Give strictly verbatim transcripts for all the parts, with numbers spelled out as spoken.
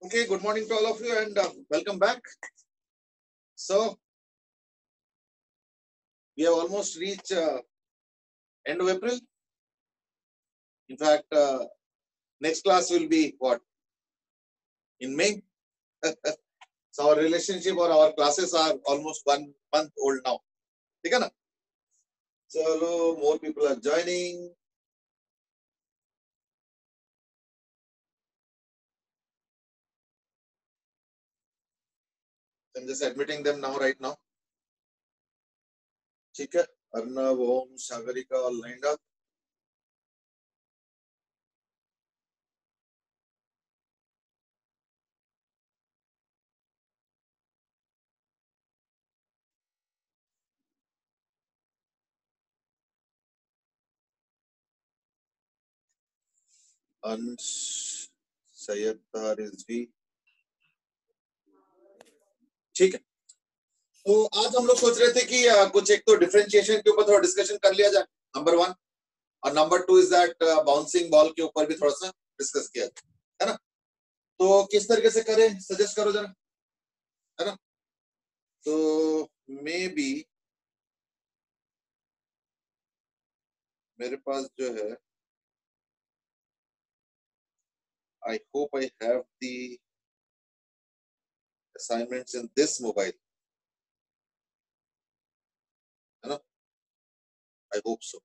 Okay, good morning to all of you and uh, welcome back. So, we have almost reached uh, end of April. In fact, uh, next class will be what? In May. So, our relationship or our classes are almost one month old now. ठीक है ना? So, more people are joining. I'm just admitting them now, right now. ठीक है? Arnav, Om, Sagarika, all lined up. Ansh, Sayyid Tahar Rizvi. ठीक है. तो आज हम लोग सोच रहे थे कि uh, कुछ एक तो डिफरेंशिएशन के ऊपर थोड़ा डिस्कशन कर लिया जाए, नंबर वन, और number two is that bouncing ball के ऊपर भी थोड़ा सा डिस्कस किया जाए, है ना? तो किस तरीके से करें, सजेस्ट करो जरा, है ना? तो मे बी मेरे पास जो है, I hope I have the assignments in this mobile, है ना? I hope so.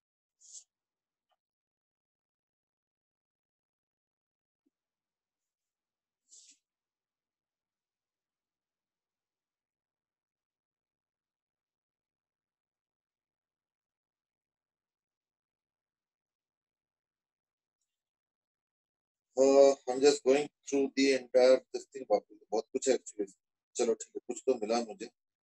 I am just going through the entire this thing. बहुत कुछ है एक्चुअली. चलो ठीक है, कुछ तो मिला मुझे.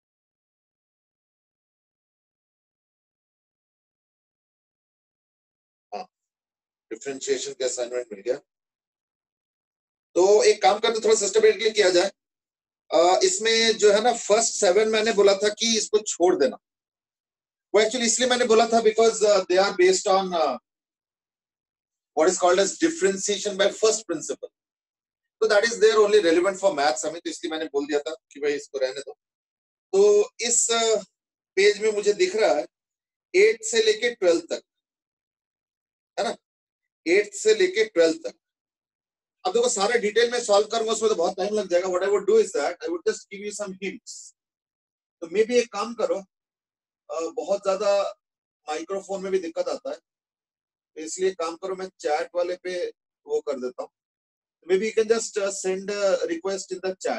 हाँ, डिफरेंशिएशन का असाइनमेंट मिल गया. तो एक काम करते, थोड़ा सिस्टमेटिकली किया जाए. uh, इसमें जो है ना, फर्स्ट सेवन मैंने बोला था कि इसको छोड़ देना. वो एक्चुअली इसलिए मैंने बोला था because they are based on what is called as differentiation by first principle. तो that is there only relevant for maths हमें, तो इसलिए मैंने बोल दिया था कि भाई इसको रहने दो. तो इस पेज uh, में मुझे दिख रहा है एट से लेके ट्वेल्थ तक, है ना? एट से लेके ट्वेल्थ तक. अब देखो, सारे डिटेल में सॉल्व करूंगा उसमें तो बहुत टाइम लग जाएगा. What I would do is that I would just give you some hints. तो मे बी एक काम करो, uh, बहुत ज्यादा माइक्रोफोन में भी दिक्कत आता है, तो इसलिए काम करो, मैं चैट वाले पे वो कर देता हूँ. Maybe you can just uh, send a request in the chat.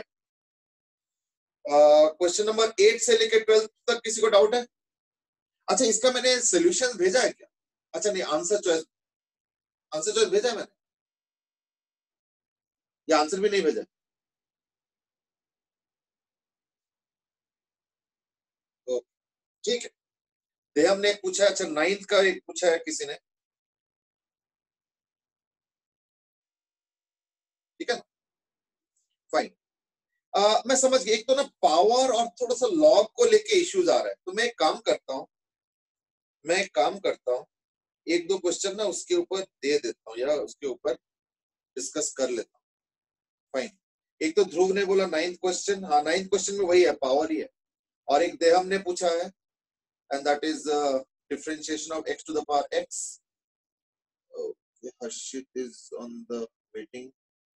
Question number eight से लेकर ट्वेल्थ तक किसी को डाउट है? अच्छा, इसका मैंने सॉल्यूशन भेजा है क्या? अच्छा नहीं, आंसर चॉइस, आंसर चॉइस भेजा है मैंने, या आंसर भी नहीं भेजा? तो ठीक है. देहम ने पूछा, अच्छा नाइन्थ का एक पूछा है किसी ने, ठीक है, फाइन. uh, मैं समझ गया. एक तो ना पावर और थोड़ा सा लॉग को लेके इश्यूज आ रहा है. तो मैं एक काम करता हूँ, मैं एक काम करता हूँ, एक दो क्वेश्चन ना उसके ऊपर दे देता हूँ या उसके ऊपर डिस्कस कर लेता हूँ. फाइन. एक तो ध्रुव ने बोला नाइन्थ क्वेश्चन, हाँ नाइन्थ क्वेश्चन में वही है, पावर ही है. और एक देहम ने पूछा है, and that is differentiation of x to the power x. Harshit is on the waiting.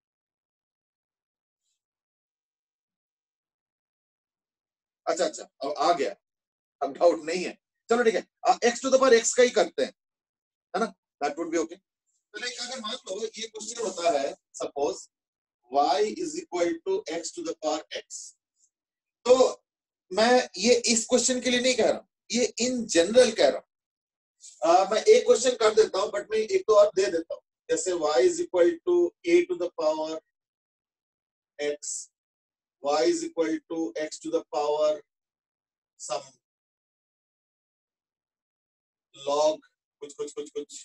अच्छा अच्छा, अब आ गया, अब डाउट नहीं है. चलो ठीक है, x to the power x का ही करते हैं, है ना? That would be okay. तो लाइक अगर मान लो ये क्वेश्चन होता है, suppose y is equal to x to the power x. तो मैं ये इस क्वेश्चन के लिए नहीं कह रहा, ये इन जनरल कह रहा हूं. uh, मैं एक क्वेश्चन कर देता हूं, बट मैं एक तो और दे देता हूं. जैसे y is equal to a to the power x, y is equal to x to the power some log कुछ कुछ कुछ कुछ,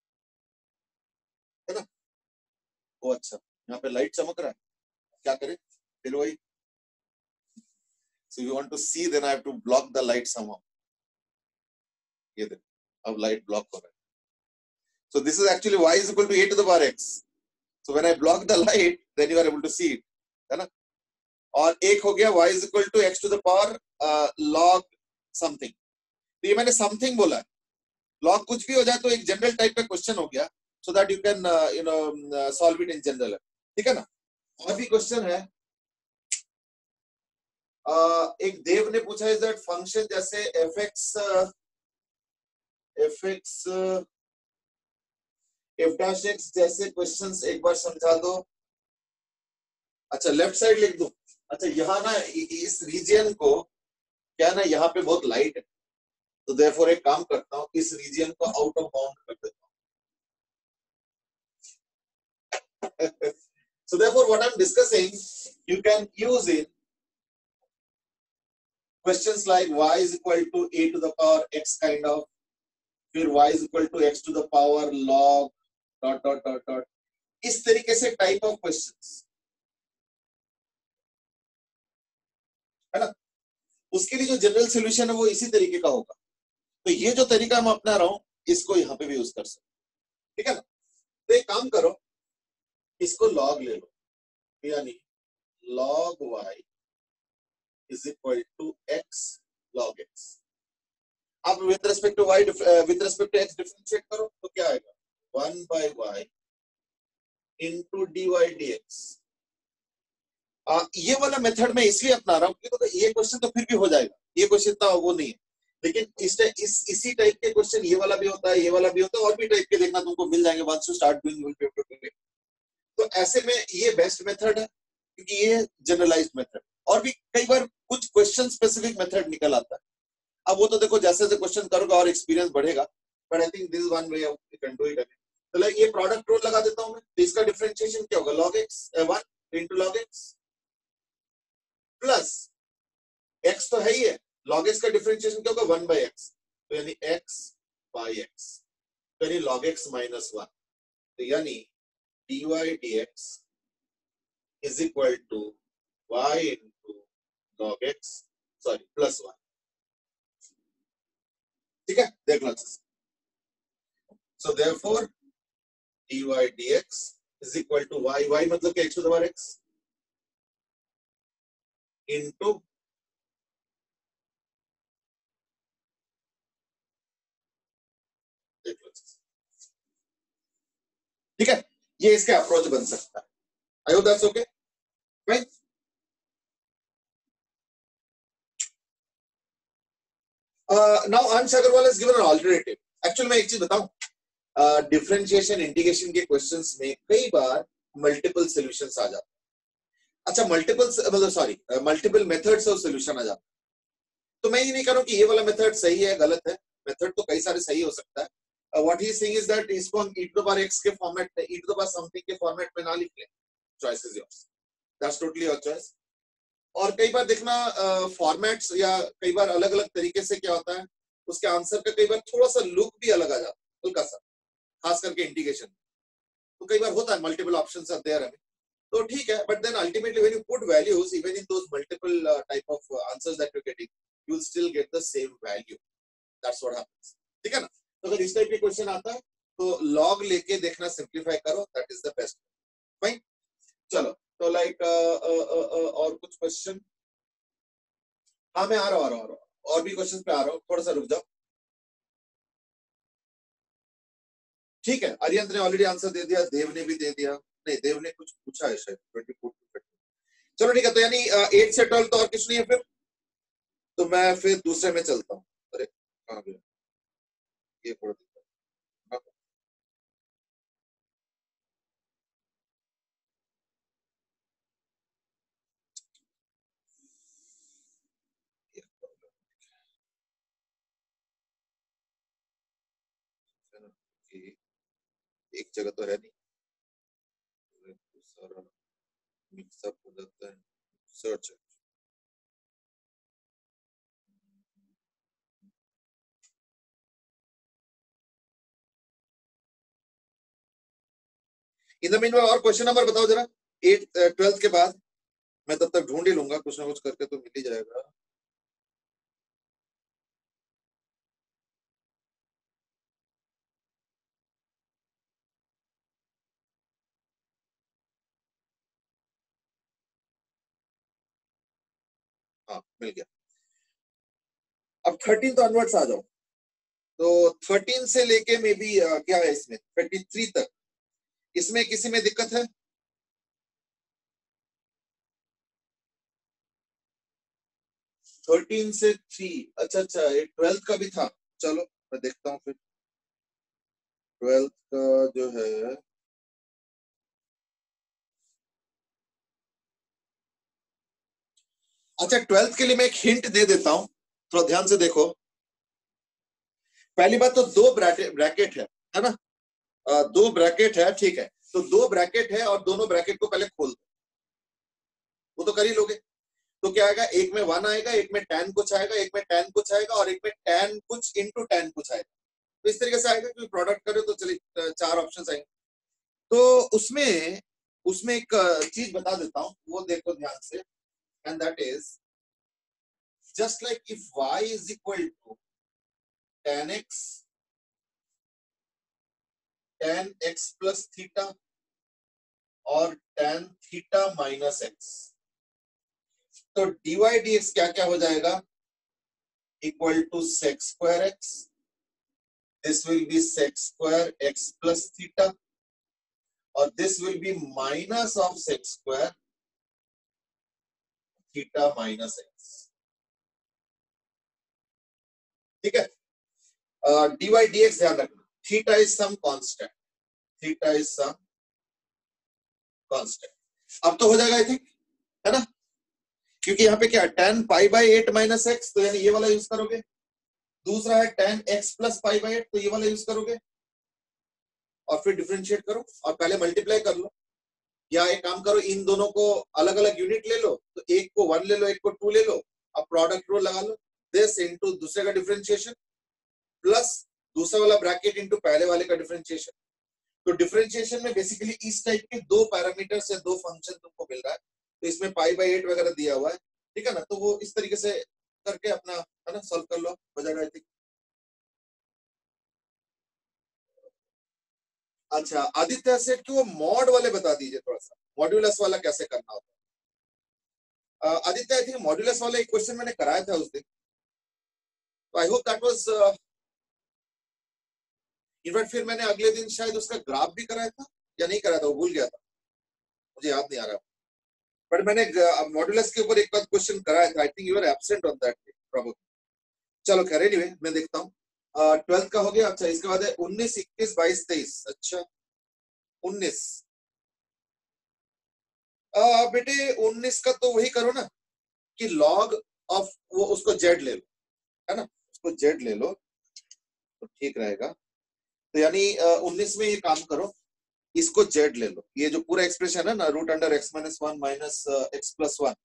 है ना? ओ अच्छा, यहाँ पे लाइट चमक रहा है, क्या करें फिर वही. So you want to see, then I have to block the light somehow. ये देखो, अब लाइट ब्लॉक हो रहा है. So this is actually y is equal to a to the power x. So when I block the light, then you are able to see it, है ना? और एक हो गया y is equal to x to the power uh, log something. तो ये मैंने something बोला है. log कुछ भी हो जाए तो एक जनरल टाइप का क्वेश्चन हो गया, so that you can uh, you know uh, solve it in general. ठीक है ना? और भी क्वेश्चन है. uh, एक देव ने पूछा is that function जैसे fx uh, fx uh, f dash x जैसे क्वेश्चंस एक बार समझा दो. अच्छा लेफ्ट साइड लिख दो. अच्छा यहाँ ना इस रीजन को क्या ना, यहाँ पे बहुत लाइट है, तो देयरफॉर एक काम करता हूँ, इस रीजन को आउट ऑफ बाउंड कर देता हूँ. So therefore what I'm discussing you can use in questions like y is equal to a to the power x kind of, फिर y is equal to x to the power log dot dot dot dot, इस तरीके से type of questions, है ना? उसके लिए जो general solution है वो इसी तरीके का होगा. तो ये जो तरीका मैं अपना रहा हूं इसको यहाँ पे भी यूज कर सकते. ठीक है ना? तो एक काम करो, इसको लॉग ले लो, यानी log y is equal to x log x. आप with respect to y with respect to x differentiate करो तो क्या आएगा, one by y into dy dx. आ, ये वाला मेथड मैं इसलिए अपना रहा हूँ क्योंकि तो ये क्वेश्चन तो फिर भी हो जाएगा, ये क्वेश्चन इतना वो नहीं है, लेकिन इस इस इसी टाइप के क्वेश्चन ये वाला भी होता है, ये वाला भी होता है, और भी टाइप के देखना तुमको मिल जाएंगे. Once you start doing you will be able to do it. तो ऐसे में ये बेस्ट मेथड है क्योंकि ये जनरलाइज्ड मेथड. और भी कई बार कुछ क्वेश्चन स्पेसिफिक मेथड निकल आता है. अब वो तो देखो जैसे जैसे क्वेश्चन करोगे और एक्सपीरियंस बढ़ेगा, but I think this is one way you can do it. तो लाइक ये प्रोडक्ट रूल लगा देता हूं मैं, तो इसका डिफरेंशिएशन क्या होगा, log x one into log x plus x तो है ही है, log x का डिफरेंशिएशन क्या होगा, वन बाय x, तो यानी x बाय x, तो यानी log x माइनस वन, तो यानी dy dx is equal to y into log x, sorry plus one. ठीक है, देख लो. So therefore dy dx is equal to y, y मतलब क्या, x to the power x into देख लो. ठीक है, ये इसका अप्रोच बन सकता है. I hope that's okay, right? Now Ansh Agarwal has given an alternative. Actually मैं एक चीज बताऊं, डिफरेंशिएशन इंटीग्रेशन के क्वेश्चंस में कई बार मल्टीपल सॉल्यूशंस आ जाते हैं. अच्छा मल्टीपल मतलब sorry multiple methods of solution आ जाते हैं. तो मैं ये नहीं कह रहा हूं कि ये वाला मेथड सही है गलत है, मेथड तो कई सारे सही हो सकता है. What he is saying is that इसको हम e to the power x के फॉर्मेट में, e to the power something के फॉर्मेट में ना लिख लें. Choice is yours, that's totally your choice. और कई बार देखना फॉर्मेट्स uh, या कई बार अलग अलग तरीके से क्या होता है, उसके आंसर का कई बार थोड़ा सा लुक भी अलग आ जाता है, हल्का सा, खास करके इंटीग्रेशन. तो कई बार होता है मल्टीपल ऑप्शंस आर देयर, तो ठीक है, but then ultimately when you put values even in those multiple type of answers that you getting, you will still get the same value. That's what happens. ठीक है ना? तो अगर इस type के क्वेश्चन आता है तो लॉग लेके देखना, सिंपलीफाई करो, that is the best. Fine, चलो. तो लाइक और कुछ क्वेश्चन? हाँ मैं आ रहा हूँ आ रहा हूँ और भी क्वेश्चन पे आ रहा हूँ, थोड़ा सा रुक जाओ. ठीक है, अरियंत ने ऑलरेडी आंसर दे दिया, देव ने भी दे दिया. नहीं, देव ने कुछ पूछा है शायद ट्वेंटी फोर. चलो ठीक है, तो यानी एट से ट्वेल्व तो और कुछ नहीं है फिर. तो मैं फिर दूसरे में चलता हूँ. अरे कहाँ गया ये, पढ़ देता हूँ. एक जगह तो है नहीं, सारा मिक्सअप हो जाता है. सर्च. इन द मीनवाइल और क्वेश्चन नंबर बताओ जरा, एट ट्वेल्थ के बाद. मैं तब तक ढूंढ ही लूंगा, कुछ ना कुछ करके तो मिल ही जाएगा. हाँ मिल गया। अब थर्टीन तो अनवर्ड्स आ जाओ। तो थर्टीन से लेके मे बी क्या है इसमें थर्टी थ्री तक, इसमें किसी में दिक्कत है? थर्टीन से थ्री, अच्छा अच्छा, ये ट्वेल्थ का भी था। चलो मैं देखता हूँ फिर ट्वेल्थ का जो है। अच्छा ट्वेल्थ के लिए मैं एक हिंट दे देता हूँ, थोड़ा ध्यान से देखो। पहली बात तो दो ब्रैकेट है है ना, आ, दो ब्रैकेट है, ठीक है। तो दो ब्रैकेट है और दोनों ब्रैकेट को पहले खोल दो, वो तो कर ही लोगे। तो क्या आएगा, एक में वन आएगा, एक में टेन कुछ आएगा, एक में टेन कुछ आएगा और एक में टेन कुछ इंटू टेन कुछ आएगा। तो इस तरीके से आएगा, क्योंकि प्रोडक्ट करो तो चलिए चार ऑप्शन आएंगे। तो उसमें उसमें एक चीज बता देता हूं, वो देखो ध्यान से, and that is just like if y is equal to ten x ten x plus theta और टेन थीटा माइनस एक्स, तो dy dx क्या क्या हो जाएगा, equal to sec square x, this will be sec square x plus theta और this will be minus of sec square theta minus x, ठीक है। dy dx ध्यान रखना, theta is some constant, theta is some constant. अब तो हो जाएगा I think, है ना, क्योंकि यहाँ पे क्या ten pi by eight minus x, तो यानी ये वाला यूज करोगे। दूसरा है ten x plus pi by eight, तो ये वाला यूज करोगे और फिर डिफरेंशिएट करो और पहले मल्टीप्लाई कर लो, या एक काम करो, इन दोनों को अलग अलग यूनिट ले लो, तो एक को वन ले लो, एक को टू ले लो, अब प्रोडक्ट रूल लगा लो, दिस इनटू दूसरे का डिफरेंशिएशन प्लस दूसरा वाला ब्रैकेट इनटू पहले वाले का डिफरेंशिएशन। तो डिफरेंशिएशन में बेसिकली इस टाइप के दो पैरामीटर से दो फंक्शन तुमको मिल रहा है, तो इसमें पाई बाई एट वगैरह दिया हुआ है, ठीक है ना, तो वो इस तरीके से करके अपना है ना सॉल्व कर लो, हो जाएगा आई थिंक। अच्छा आदित्य सेठ की वो मॉड वाले बता दीजिए थोड़ा सा, मॉड्यूलस वाला कैसे करना होता है। आदित्य आई थिंक मॉड्यूलस वाला एक क्वेश्चन मैंने कराया था उस दिन, तो I hope that was, in fact फिर मैंने अगले दिन शायद उसका ग्राफ भी कराया था या नहीं कराया था, वो भूल गया था, मुझे याद नहीं आ रहा, बट मैंने मॉड्यूलस के ऊपर एक बार क्वेश्चन कराया था, I think you are absent on that day probably. चलो खैर एनीवे मैं देखता हूँ। ट्वेल्थ का हो गया। अच्छा इसके बाद है उन्नीस इक्कीस बाईस तेईस। अच्छा उन्नीस, बेटे उन्नीस का तो वही करो ना कि लॉग ऑफ वो उसको जेड ले लो, है ना, उसको जेड ले लो तो ठीक रहेगा। तो यानी उन्नीस में ये काम करो, इसको जेड ले लो, ये जो पूरा एक्सप्रेशन है ना, root under x minus one minus x plus one,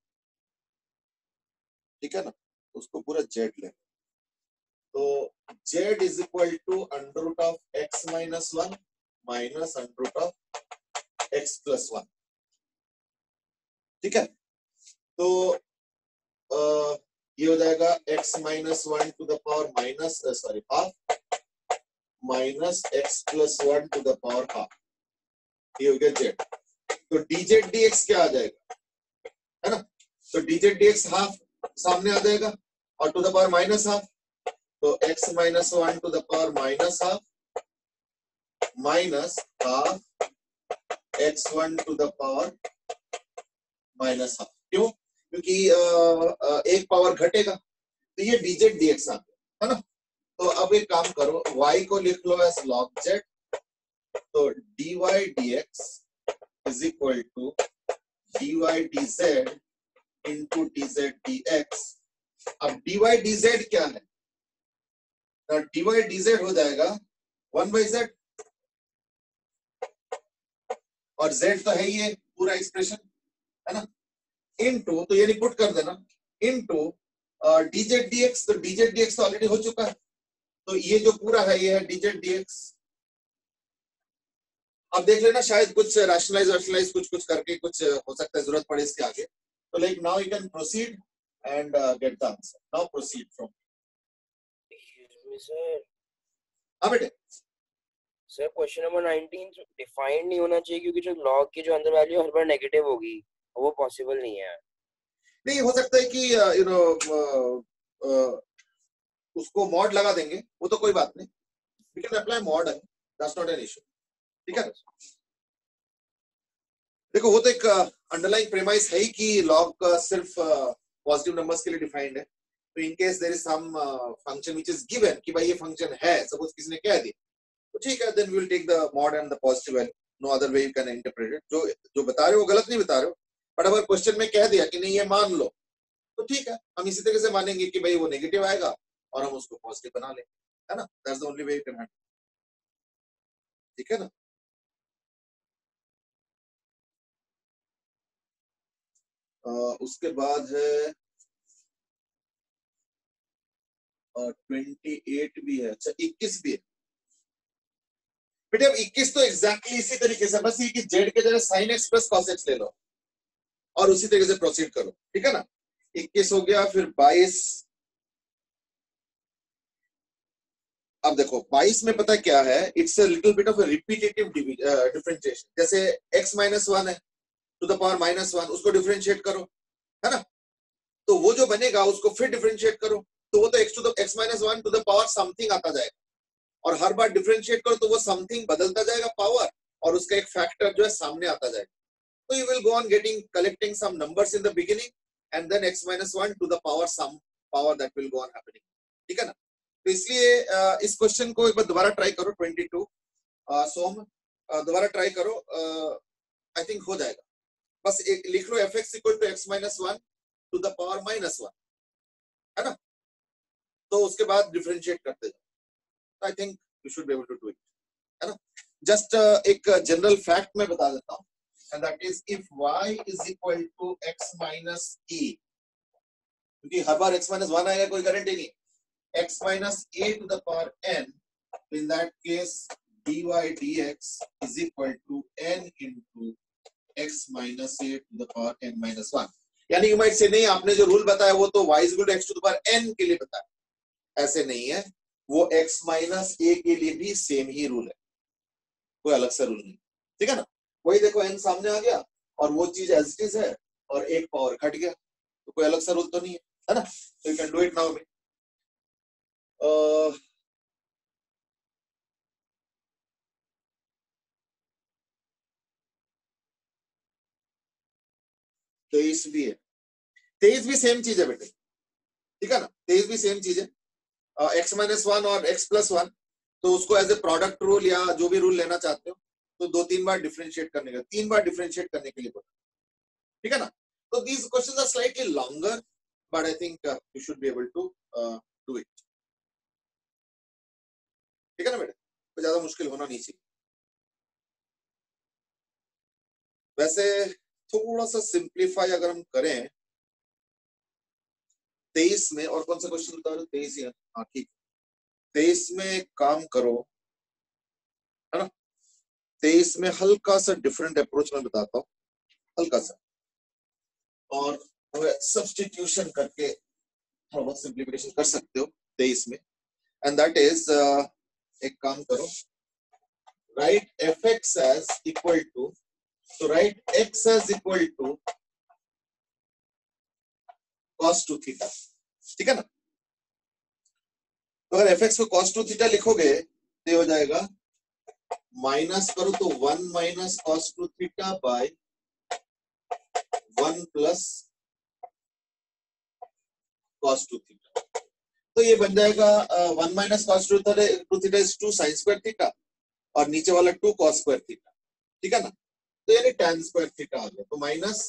ठीक है ना, उसको पूरा जेड ले लो। तो z is equal to under root of x minus one minus under root of x plus one, ठीक है। तो आ, ये हो जाएगा x minus one to the power minus sorry half minus x plus one to the power half, ये हो गया जेड। तो dz dx क्या आ जाएगा, है ना, तो dz dx हाफ सामने आ जाएगा और to the power minus half, तो x minus one to the power minus half minus half x one to the power minus half. क्यों, क्योंकि आ, आ, एक पावर घटेगा, तो ये dz dx आ गया, है ना। तो अब एक काम करो, y को लिख लो एज log z, तो dy dx is equal to dy dz into dz dx। अब dy dz क्या है, तो dy dz हो जाएगा वन बाई जेड, और z तो है ही है पूरा एक्सप्रेशन, है ना, इनटू, तो यानी पुट कर देना, इनटू dz dx, तो dz dx तो ऑलरेडी हो चुका है, तो ये जो पूरा है ये है dz dx। अब देख लेना शायद कुछ रैशनलाइज रैशनलाइज कुछ कुछ करके कुछ हो सकता है जरूरत पड़े इसके आगे, तो like now you can proceed and get the answer, now proceed from. Sir हाँ बेटे, sir question number nineteen defined नहीं होना चाहिए, क्योंकि जो लॉग की जो अंदर वैल्यू हर बार नेगेटिव होगी, वो पॉसिबल नहीं है। नहीं हो सकता है कि यू नो उसको मॉड लगा देंगे, वो तो कोई बात नहीं, we can apply mod, that's not an issue, ठीक है। देखो वो तो एक अंडरलाइंग प्रेमाइस है ही कि लॉग सिर्फ पॉजिटिव नंबर्स के लिए डिफाइंड है, तो in case there is some function which is given कि भाई ये फंक्शन है, सपोज किसी ने कह दिया, तो ठीक है, then we will take the mod and the positive value, no other way you can interpret it. जो जो बता रहे हो वो गलत नहीं बता रहे हो, बट अगर क्वेश्चन में कह दिया कि नहीं ये मान लो, तो ठीक है, हम इसी तरीके से मानेंगे कि भाई वो नेगेटिव आएगा और हम उसको पॉजिटिव बना लें, है ना, that's the only way you can handle, ठीक है ना। uh, उसके बाद है ट्वेंटी एट भी है, अच्छा इक्कीस भी है। बेटे अब इक्कीस तो एग्जैक्टली इसी तरीके से, बस ये कि जेड के जगह sine x plus cos x ले लो और उसी तरीके से प्रोसीड करो, ठीक है ना। इक्कीस हो गया, फिर बाईस, अब देखो बाईस में पता क्या है, it's a little bit of a repetitive differentiation, जैसे x माइनस वन है to the power minus one, उसको डिफरेंशिएट करो, है ना, तो वो जो बनेगा उसको फिर डिफरेंशिएट करो, तो वो तो x to the x minus one to the power something आता जाएगा, और हर बार डिफरेंशिएट करो तो वो समथिंग बदलता जाएगा पावर, और उसका एक फैक्टर जो है सामने आता जाएगा, तो you will go on getting collecting some numbers in the beginning and then x minus one to the power some power that will go on happening, ठीक है ना। तो इसलिए इस क्वेश्चन को एक बार दोबारा ट्राई करो, ट्वेंटी टू सोम दोबारा ट्राई करो, आई थिंक हो जाएगा, बस एक लिख लो f x equal to x minus one to the power minus one, है ना, तो उसके बाद डिफरेंशिएट करते जाओ, I think you should be able to do it, है ना। जस्ट एक जनरल फैक्ट मैं बता देता हूँ, and that is if y is equal to x minus e, क्योंकि हर बार x minus वन आएगा कोई गारंटी नहीं, x minus a to the power n, in that case dy dx is equal to n into x minus a to the power n minus one, यानी you might say नहीं आपने जो rule बताया वो तो y is equal to x to the power n के लिए बताया, ऐसे नहीं है, वो x minus a के लिए भी सेम ही रूल है, कोई अलग सा रूल नहीं, ठीक है ना। वही देखो n सामने आ गया और वो चीज एज इट इज है और एक पावर घट गया, तो कोई अलग सा रूल तो नहीं है, है ना, तो you can do it now. तेईस भी है, तेईस भी सेम चीज है बेटे, ठीक है ना, तेईस भी सेम चीज है, एक्स माइनस वन और एक्स प्लस वन, तो उसको एज ए प्रोडक्ट रूल या जो भी रूल लेना चाहते हो तो दो तीन बार डिफरेंशिएट करने का, तीन बार डिफरेंशिएट करने के लिए बोला, ठीक है ना। तो these questions are slightly longer but I think you should be able to do it, ठीक है ना बेटे, तो ज्यादा मुश्किल होना नहीं चाहिए। वैसे थोड़ा सा सिंप्लीफाई अगर हम करें तेईस में, और कौन सा क्वेश्चन बता रहे हो, तेईस ही है, हाँ ठीक, तेईस में एक काम करो, है ना, तेईस में हल्का सा डिफरेंट अप्रोच में बताता हूँ, हल्का सा, और सब्स्टिट्यूशन करके थोड़ा बहुत सिंप्लीफिकेशन कर सकते हो तेईस में, एंड दैट इज एक काम करो, write f x as equal to, so write x as equal to cos two theta, ठीक है ना। तो अगर fx को cos टू थीटा लिखोगे तो हो जाएगा, माइनस करो तो one minus cos two theta by one plus cos two theta, तो ये बन जाएगा one minus cos two theta is two sine square theta और नीचे वाला टू cos स्क्वायर थीटा, ठीक है ना, तो यानी tan स्क्वायर थीटा आ गया, तो माइनस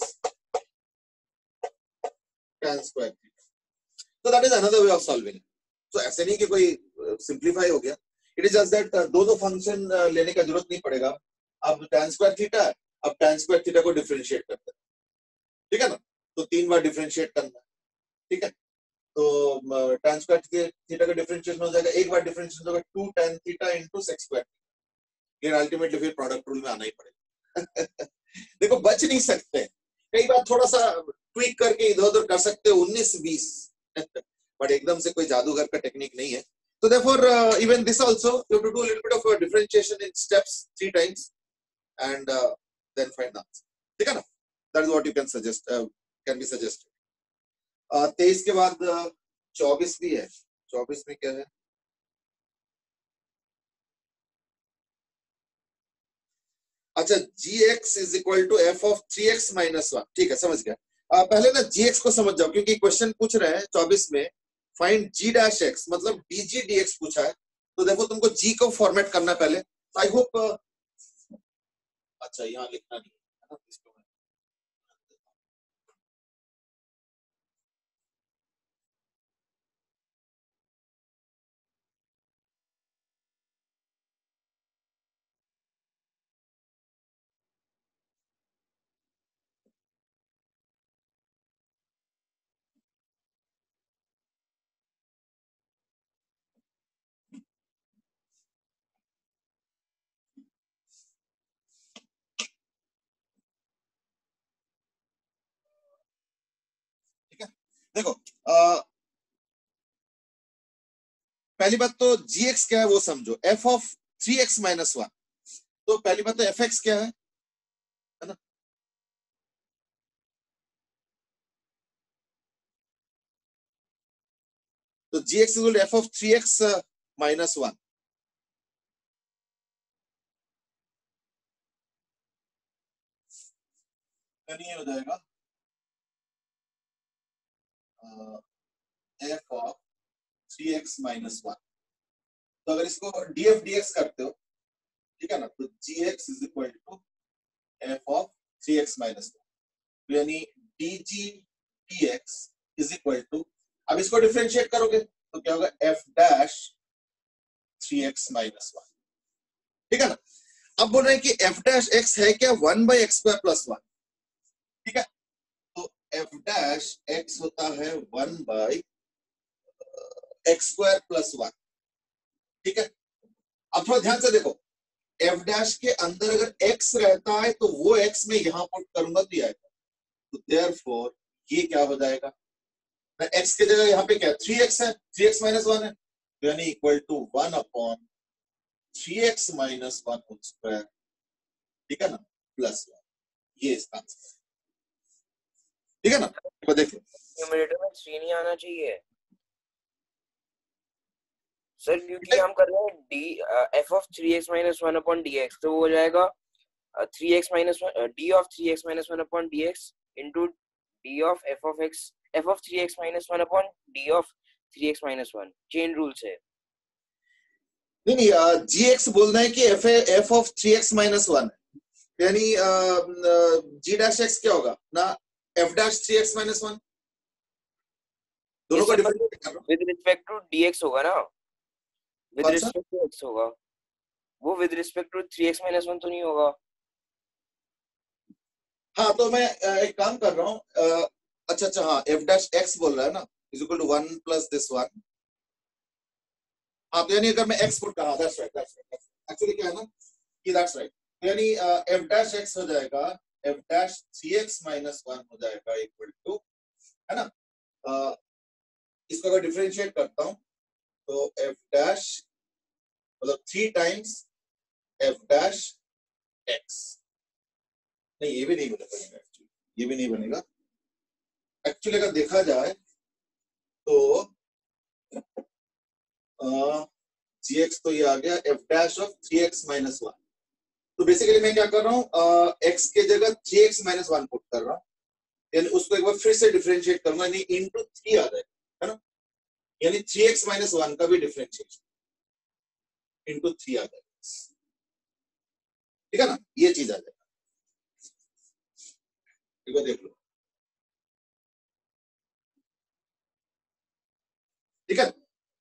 tan स्क्वायर थीटा, तो that is another way of solving. तो ऐसे नहीं कि कोई सिंप्लीफाई हो गया, इट इज जस्ट दैट दो दो फंक्शन लेने का जरूरत नहीं पड़ेगा, अब tan स्क्वायर थीटा, अब tan स्क्वायर थीटा को डिफरेंशिएट करते हैं, ठीक है ना, तो तीन बार डिफरेंशिएट करना है, ठीक है, तो tan स्क्वायर थीटा का डिफरेंशिएशन हो जाएगा, एक बार डिफरेंशिएशन होगा two tan theta into sec square, ये अल्टीमेटली फिर प्रोडक्ट रूल में आना ही पड़ेगा। देखो बच नहीं सकते, कई बार थोड़ा सा ट्वीक करके इधर उधर कर सकते हो उन्नीस बीस, बट एकदम से कोई जादूगर का टेक्निक नहीं है, तो therefore uh, even this also you have to do a little bit of a differentiation in steps three times and uh, then find the answer, ठीक है ना, that is what you can suggest, uh, can be suggested। तेईस के बाद चौबीस भी है, चौबीस में क्या है? अच्छा, g x is equal to f of three x minus one. ठीक है, समझ गया। आ, पहले ना जी एक्स को समझ जाओ, क्योंकि क्वेश्चन पूछ रहे हैं चौबीस में फाइंड जी डैश एक्स, मतलब डी जी डी एक्स पूछा है, तो देखो तुमको जी को फॉर्मेट करना पहले। आई होप, अच्छा यहाँ लिखना नहीं है ना इसको। ठीक है, देखो आ, पहली बात तो जी एक्स क्या है वो समझो, f of three x minus one. तो पहली बात तो एफ एक्स क्या है है ना? तो g x is f of three x minus one. यानी ये हो जाएगा f of three x minus one. तो अगर इसको डी एफ डी एक्स करते हो, ठीक है ना, तो g x is equal to f of three x minus one, यानी d g d x is equal to, अब इसको डिफरेंशिएट करोगे तो क्या होगा, f dash three x minus one. ठीक है ना? अब बोल रहे हैं कि एफ डैश एक्स है क्या, one by x square plus one. ठीक है, तो एफ डैश एक्स होता है one by x square plus one. ठीक है, अब थोड़ा ध्यान से देखो, एफ डैश के अंदर अगर एक्स रहता है तो वो एक्स में यहां पुट करूंगा तो ये आएगा, तो देयरफॉर ये क्या हो जाएगा, एक्स की जगह यहाँ पे क्या थ्री एक्स है, थ्री एक्स माइनस वन है, तो यानी equal to one upon three x minus one whole square. ठीक है ना, प्लस वन, ये इसका आंसर। ठीक है ना, तो देखो न्यूमरेटर में थ्री नहीं आना चाहिए सर, क्योंकि हम कर रहे हैं d f of three x minus one upon d x, तो वो हो जाएगा three x minus one d of three x minus one upon d x into d of f of x f of three x minus one upon d of three x minus one. Chain rule से नहीं नहीं, g x बोलना है कि f f of three x minus one है, यानी जी dash x क्या होगा ना, f dash three x minus one, दोनों का डिफरेंशिएट कर रहा हूं। विद रिस्पेक्ट टू dx होगा ना, विद कौन सा? रिस्पेक्ट टू x होगा वो, with respect to three x minus one तो नहीं होगा। हाँ, तो मैं अ, एक काम कर रहा हूँ, अच्छा अच्छा, हाँ एफ डैश एक्स बोल रहा है ना, is equal to one plus this one. हाँ, तो यानी अगर मैं एक्स पुट करा, that's right, that's right, actually क्या है ना कि दैट्स राइट, यानी एफ डैश एक्स हो जाएगा, f dash three x minus one हो जाएगा इक्वल टू, है ना, uh, इसको अगर डिफरेंशिएट करता हूं तो एफ डैश मतलब three times f dash x, नहीं ये भी नहीं बनेगा, एक्चुअली ये भी नहीं बनेगा। एक्चुअली अगर देखा जाए तो जी एक्स तो ये आ गया f dash of three x minus one, तो बेसिकली मैं क्या कर रहा हूँ, एक्स के जगह three x minus one put कर रहा हूँ, यानी उसको एक बार फिर से डिफरेंशिएट करूंगा, यानी इंटू थ्री आ जाएगा, है ना, यानी थ्री एक्स माइनस वन का भी डिफरेंशिएशन इंटू थ्री आ जाएगा। ठीक है ना, ये चीज आ जाएगा, एक बार देख लो। ठीक है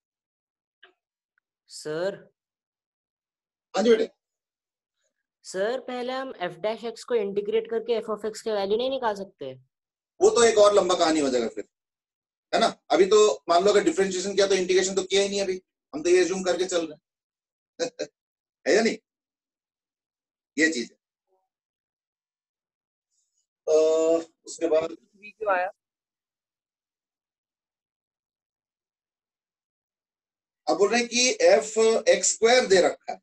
सर हाँ जी बेटे, सर पहले हम एफ डैश एक्स को इंटीग्रेट करके एफ ऑफ एक्स के वैल्यू नहीं निकाल सकते? वो तो एक और लंबा कहानी हो जाएगा फिर, है ना, अभी तो मान लो अगर डिफरेंशिएशन किया तो इंटीग्रेशन तो किया ही नहीं, अभी हम तो ये जूम करके चल रहे हैं है या नहीं, ये चीज है। uh, उसके बाद क्यों आया? अब बोल रहे हैं कि एफ एक्स स्क्वायर दे रखा है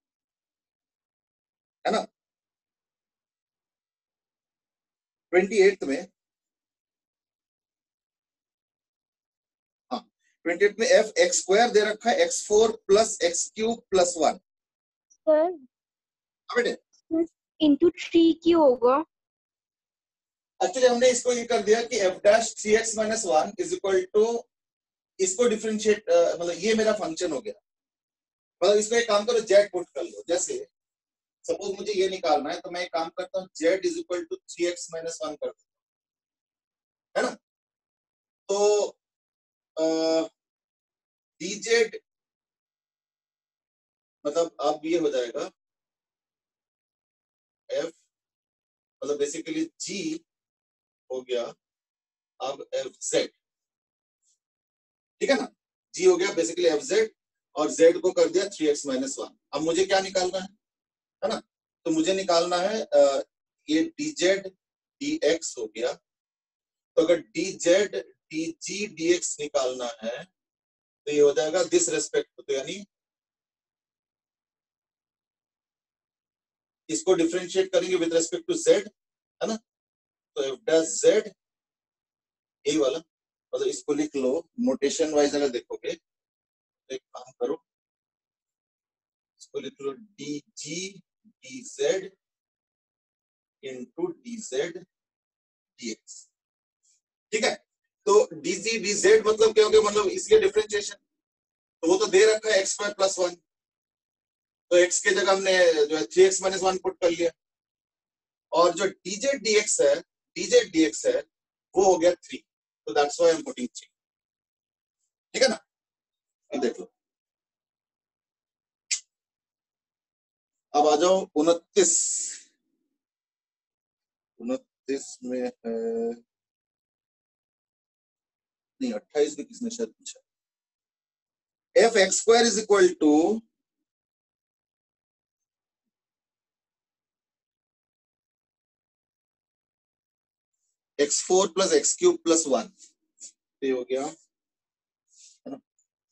है ना, ट्वेंटी एट में ट्वेंटी एट में एफ एक्स स्क्वायर दे रखा है x four plus x cube plus one. Sir बेटे इंटू थ्री क्यों होगा? एक्चुअली हमने इसको ये कर दिया कि f dash three x minus one is equal to, इसको डिफरेंशिएट मतलब ये मेरा फंक्शन हो गया। मतलब इसको एक काम करो, जेड पुट कर लो। जैसे सपोज मुझे ये निकालना है तो मैं एक काम करता हूँ, z is equal to three x minus one कर देता हूँ, है ना। तो डीजेड मतलब अब ये हो जाएगा एफ मतलब बेसिकली जी हो गया अब एफ जेड, ठीक है ना। जी हो गया बेसिकली एफ जेड और जेड को कर दिया थ्री एक्स माइनस वन। अब मुझे क्या निकालना है, है ना। तो मुझे निकालना है आ, ये डी जेड डी एक्स हो गया। तो अगर d z d g d x निकालना है तो ये हो जाएगा दिस रेस्पेक्ट, तो यानी इसको डिफरेंशिएट करेंगे विद रेस्पेक्ट टू जेड, है ना। तो एफ डैश जेड यही वाला, मतलब इसको लिख लो नोटेशन वाइज। अगर देखोगे एक काम करो, इसको लिख लो d g d z into d z d x, ठीक है। तो डी जी डी जेड मतलब क्या हो गया, मतलब इसलिए डिफरेंशिएशन, तो वो तो दे रखा है एक्स स्क्वायर प्लस वन, तो एक्स के जगह हमने जो है three x minus one put कर लिया। और जो डीजेड डीएक्स है डीजेड डीएक्स है वो हो गया थ्री, तो that's why I am putting three, ठीक है ना। अब देख लो, अब आ जाओ उनतीस। उनतीस में है नहीं, अट्ठाईस में किसने शायद पूछा, f x square is equal to x four plus x cube plus one, ये हो गया, है ना।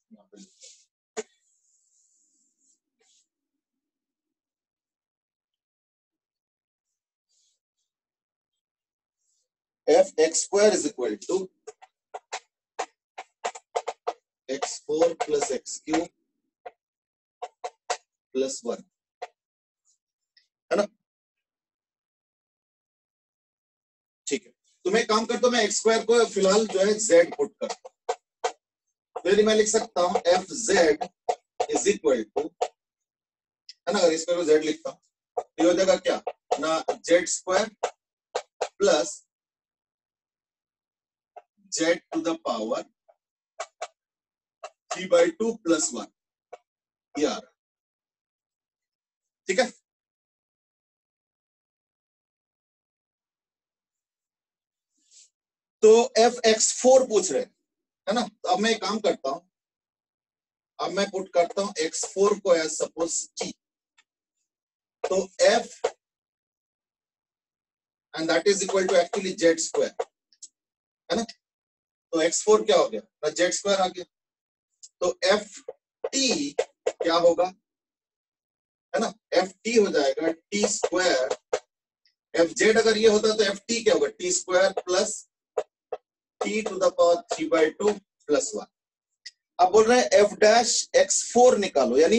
F x square is equal to x four plus x cube plus one, है ना। ठीक है, तो मैं काम करता हूं, मैं एक्स स्क्वायर को फिलहाल जो है जेड पुट करता हूं, तो यदि मैं लिख सकता हूं f z is equal to, है ना, अगर इसको को जेड लिखता हूं तो ये हो जाएगा क्या ना, z square plus z to the power three by two plus one, ये आ रहा, ठीक है। तो एफ एक्स फोर पूछ रहे हैं, है ना। तो अब मैं एक काम करता हूं, अब मैं पुट करता हूं एक्स फोर को एज सपोज टी, तो f and that is equal to actually z square, है ना। तो एक्स फोर क्या हो गया, जेड स्क्वायर आ गया। तो एफ टी क्या होगा, है ना, एफ टी हो जाएगा टी स्क्वायर, एफ जेड अगर ये होता तो एफ टी क्या होगा, t square plus t to the power three by two plus one. अब बोल रहे हैं एफ डैश एक्स फोर निकालो, यानी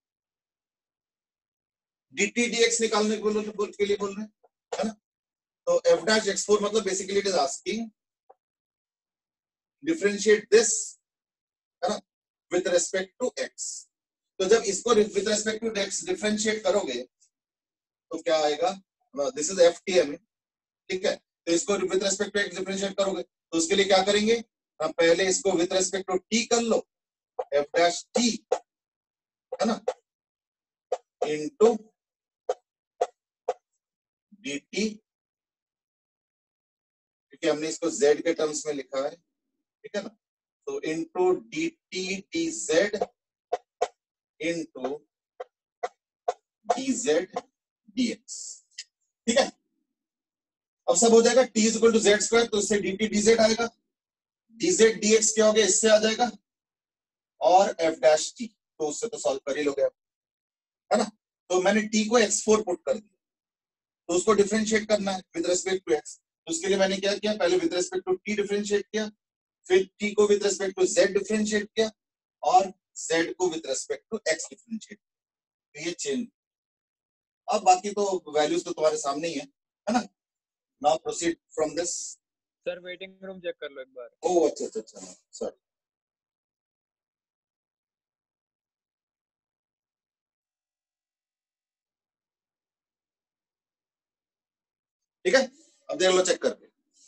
डी टी डी एक्स निकालने के बोल, बोल, के लिए बोल रहे हैं, है ना। तो एफ डैश एक्स फोर मतलब basically it is asking differentiate this, है ना, विद रेस्पेक्ट टू एक्स। तो जब इसको with respect to x differentiate करोगे तो क्या आएगा, this is f t m, ठीक है। तो इसको with respect to x differentiate करोगे तो उसके लिए क्या करेंगे, हम पहले इसको विद रेस्पेक्ट टू टी कर लो, एफ डैश टी, है ना, इनटू डी टी, क्योंकि हमने इसको z के टर्म्स में लिखा है, ठीक है ना। तो into d t d z into d z d x, ठीक है। अब सब हो जाएगा, t is equal to z square, तो इससे डी टी डी जेड आएगा, डी जेड डी एक्स क्या हो गया, इससे आ जाएगा, और एफ डैश टी, तो उससे तो सॉल्व कर ही लोगे, है ना। तो मैंने t को एक्स फोर पुट कर दिया, तो उसको डिफरेंशिएट करना है विद रेस्पेक्ट टू x, तो उसके लिए मैंने क्या किया, पहले with respect to t differentiate किया, फिर t को with respect to z differentiate किया और z को with respect to x differentiate किया, ये चेंज। अब बाकी तो वैल्यूज तो तुम्हारे सामने ही है है ना। Now proceed from this. Sir waiting room check कर लो एक बार। ओह अच्छा अच्छा अच्छा सॉरी। ठीक है, अब देख लो चेक करके।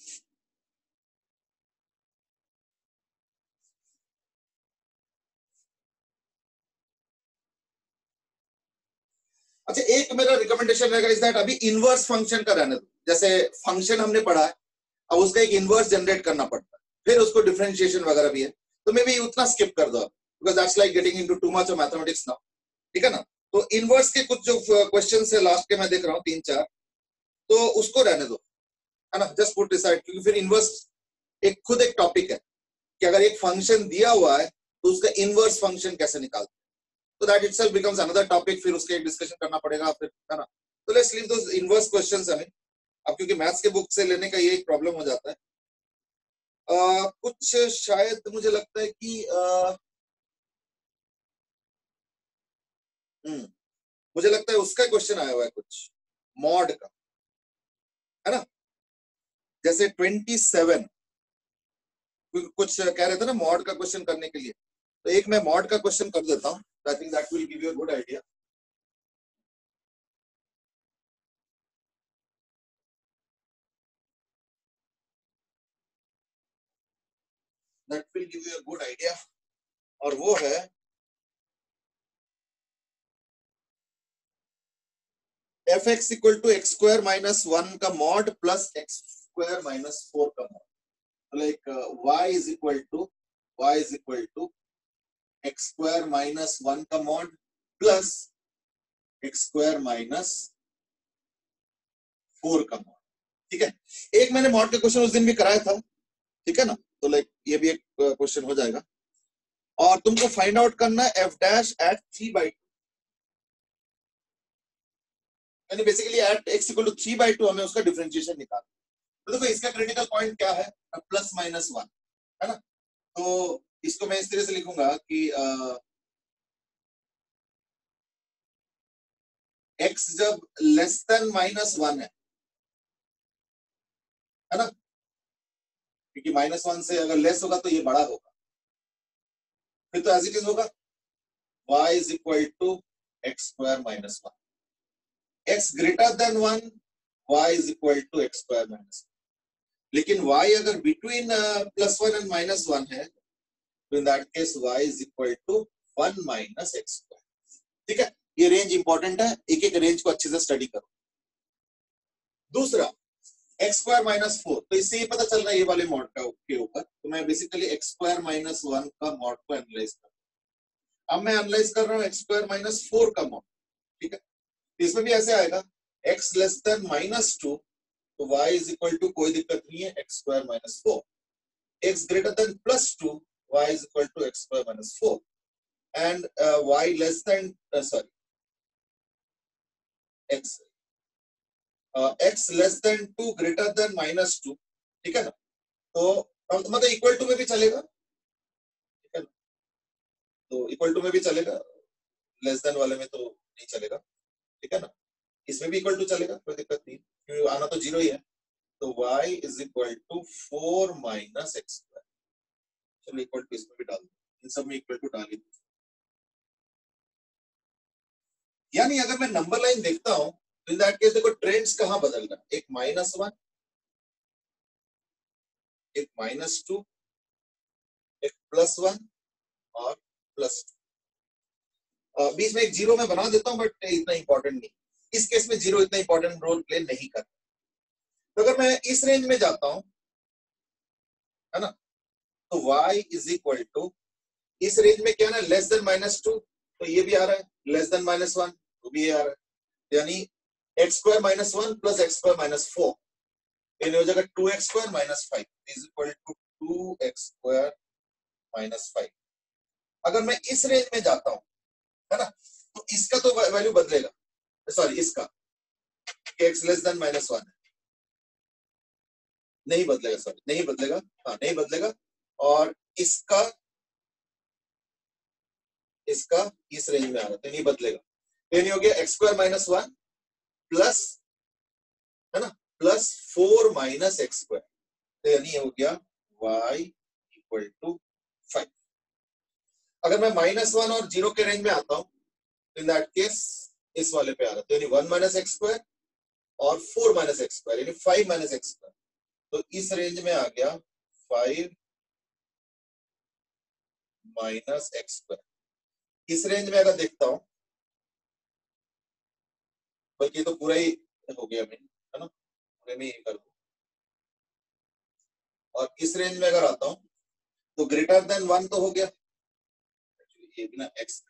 अच्छा, एक मेरा रिकमेंडेशन रहेगा इज दैट अभी इनवर्स फंक्शन का रहने दो। जैसे फंक्शन हमने पढ़ा है, अब उसका एक इनवर्स जनरेट करना पड़ता है, फिर उसको डिफरेंशिएशन वगैरह भी है, तो मे बी उतना स्किप कर दो because that's like getting into too much of mathematics now. ठीक है ना। तो इनवर्स के कुछ जो क्वेश्चंस है लास्ट के मैं देख रहा हूँ तीन चार, तो उसको रहने दो, है ना। जस्ट पुट डिसाइड, क्योंकि फिर इनवर्स एक खुद एक टॉपिक है कि अगर एक फंक्शन दिया हुआ है तो उसका इनवर्स फंक्शन कैसे निकालते हैं, तो that itself becomes another topic, फिर उसके एक डिस्कशन करना पड़ेगा फिर, है ना। तो let's leave those inverse questions हमें, अब क्योंकि मैथ्स के बुक से लेने का ये एक प्रॉब्लम हो जाता है। आ, कुछ शायद मुझे लगता है कि आ, हम्म मुझे लगता है उसका क्वेश्चन आया हुआ है कुछ मॉड का, है ना। जैसे ट्वेंटी सेवन कुछ कह रहे थे ना मॉड का क्वेश्चन करने के लिए, तो एक मैं मॉड का क्वेश्चन कर देता हूँ। I think that will give you a good idea. That will give you a good idea और वो है f x equal to x square minus one का mod plus x square minus four का mod. Like y is equal to y is equal to x square minus one का mod plus x square minus four का mod. ठीक है, एक मैंने mod का question उस दिन भी कराया था, ठीक है ना। तो लाइक ये भी एक क्वेश्चन हो जाएगा और तुमको फाइंड आउट करना है f dash at three by two, यानी basically at x equal to three by two हमें उसका डिफरेंशिएशन निकालना। तो देखो इसका क्रिटिकल पॉइंट क्या है, प्लस माइनस वन, है ना। तो इसको मैं इस तरह से लिखूंगा कि एक्स जब लेस देन माइनस वन है है ना, क्योंकि माइनस वन से अगर लेस होगा तो ये बड़ा होगा, फिर तो एज इट इज होगा y is equal to x square minus one. X greater than one y is equal to x square minus one. लेकिन y अगर between plus one and minus one है तो in that case y is equal to one minus x square. ठीक है, ये range important है, एक एक रेंज को अच्छे से स्टडी करो। दूसरा एक्स स्क्वायर माइनस फोर, तो इससे ये पता चल रहा है ये वाले मॉड का के ऊपर, तो मैं basically x square minus one का मॉड को एनालाइज कर रहा हूं। अब मैं एनालाइज कर रहा हूँ एक्स स्क्वायर माइनस फोर का मॉड। ठीक है, इसमें भी ऐसे आएगा x less than minus two, तो y इज इक्वल टू कोई दिक्कत नहीं है x square minus four. x greater than plus two, y is equal to x square minus four and y less than sorry x x less than two greater than minus two. ठीक है ना, तो मतलब equal to में भी चलेगा, ठीक है ना। तो इक्वल टू में भी चलेगा, लेस देन वाले में तो नहीं चलेगा, ठीक है ना। इसमें भी इक्वल टू चलेगा, कोई दिक्कत नहीं, क्योंकि आना तो जीरो ही है। तो y is equal to four minus x square. चलो इक्वल टू इसमें भी डाल दो, इन सब में इक्वल टू डाल ही दो। यानी अगर मैं नंबर लाइन देखता हूं तो इन दैट केस देखो ट्रेंड्स कहां बदल रहा है, एक माइनस वन, एक माइनस टू, एक प्लस वन और प्लस टू। बीच में एक जीरो में बना देता हूं, बट इतना इंपॉर्टेंट नहीं, इस केस में जीरो इतना इंपॉर्टेंट रोल प्ले नहीं करता। तो अगर मैं इस रेंज में जाता हूं, है ना, तो y इज इक्वल टू इस रेंज में क्या है ना, लेस देन माइनस टू, तो ये भी आ रहा है, लेस देन माइनस वन तो भी ये आ रहा है, यानी x square minus one plus x square minus four, यानी हो जाएगा two x square minus five is equal to two x square minus five. अगर मैं इस रेंज में जाता हूं, है ना, तो इसका तो वैल्यू बदलेगा, सॉरी इसका x less than minus one है, नहीं बदलेगा, सॉरी नहीं बदलेगा, हाँ नहीं बदलेगा, और इसका इसका इस रेंज में आ रहा है, नहीं बदलेगा। तो नहीं हो गया x square minus one plus, है ना, plus four minus x square, तो यानी हो गया y इक्वल टू फाइव। अगर मैं माइनस वन और जीरो के रेंज में आता हूं, इन दैट केस इस वाले पे आ रहा है, तो यानी वन माइनस एक्स स्क्वायर और फोर माइनस एक्स स्क्वायर, यानी फाइव माइनस एक्स स्क्वायर, तो इस रेंज में आ गया फाइव माइनस एक्स स्क्वायर। इस रेंज में अगर देखता हूं, बल्कि तो पूरा ही हो गया, मैं है ना, पूरे में ही कर दूं, और इस रेंज में अगर आता हूं तो ग्रेटर देन वन तो हो गया, ये भी ना एक्स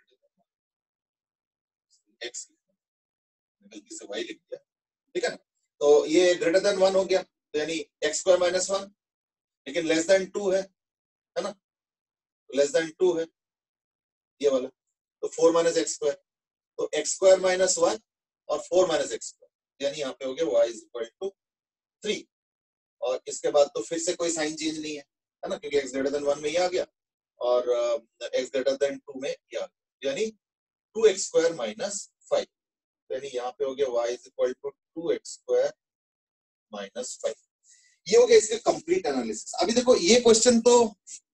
एक्स गलती से वाई लिख दिया, ठीक है ना, तो ये ग्रेटर देन वन हो गया, तो यानी एक्स स्क्वायर माइनस वन, लेकिन लेस देन टू है, है ना, लेस देन टू है ये वाला, तो फोर माइनस एक्स स्क्वायर, तो एक्स स्क्वायर माइनस वन और फोर माइनस एक्स स्क्वायर, यानी यहाँ पे हो गया y is equal to three. और इसके बाद तो फिर से कोई साइन चेंज नहीं है, है ना, क्योंकि x ग्रेटर देन वन में ये आ गया और x ग्रेटर देन टू में ये आ गया, यानी two x square minus five, यानी यहाँ पे हो गया y is equal to two x square minus five. ये हो गया इसके कंप्लीट एनालिसिस। अभी देखो ये क्वेश्चन तो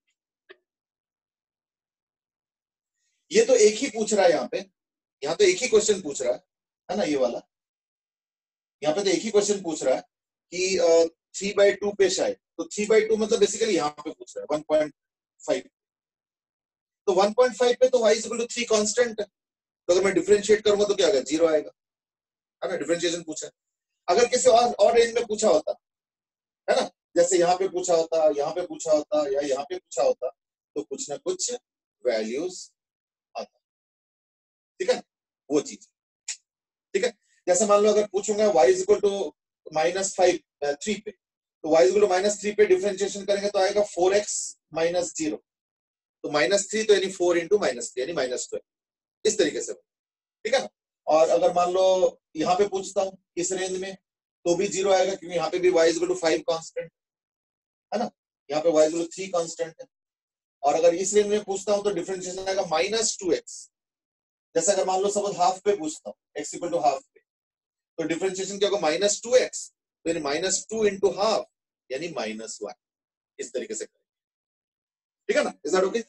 ये तो एक ही पूछ रहा है, यहाँ पे यहाँ तो एक ही क्वेश्चन पूछ रहा है, है ना, ये वाला यहाँ पे तो एक ही क्वेश्चन पूछ रहा है कि थ्री बाई टू पे शायद, तो थ्री बाई टू मतलब बेसिकली यहाँ पे पूछ रहा है वन पॉइंट फाइव, तो वन पॉइंट फाइव पे तो y is equal to three constant है, तो अगर मैं डिफरेंशिएट करूंगा तो क्या आएगा, जीरो आएगा, है ना, डिफरेंशिएशन पूछा है। अगर किसी और और रेंज में पूछा होता, है ना, जैसे यहाँ पे पूछा होता, यहाँ पे पूछा होता या यहाँ पे पूछा होता, तो कुछ ना कुछ वैल्यूज आता, ठीक है, वो चीज, ठीक है। जैसे मान लो अगर पूछूंगा y is equal to minus five three पे, तो y is equal to minus three पे डिफरेंशिएशन करेंगे तो आएगा फोर एक्स माइनस जीरो, तो माइनस थ्री तो यानी फोर इंटू माइनस थ्री यानी माइनस ट्वेल्व, इस तरीके से, ठीक है ना। और अगर मान लो यहाँ पे पूछता हूँ इस रेंज में, तो भी जीरो आएगा, क्योंकि यहाँ पे भी y is equal to five constant, है ना, यहाँ पे y is equal to three constant है। और अगर इस रेंज में पूछता हूँ तो डिफरेंशिएशन आएगा माइनस टू एक्स। जैसे अगर मान लो सपोज हाफ पे पूछता हूँ x इक्वल टू हाफ पे, तो डिफरेंशिएशन क्या होगा, माइनस टू एक्स, तो यानी माइनस टू इंटू हाफ यानी माइनस वन, इस तरीके से करेंगे, ठीक है ना, इज दैट ओके।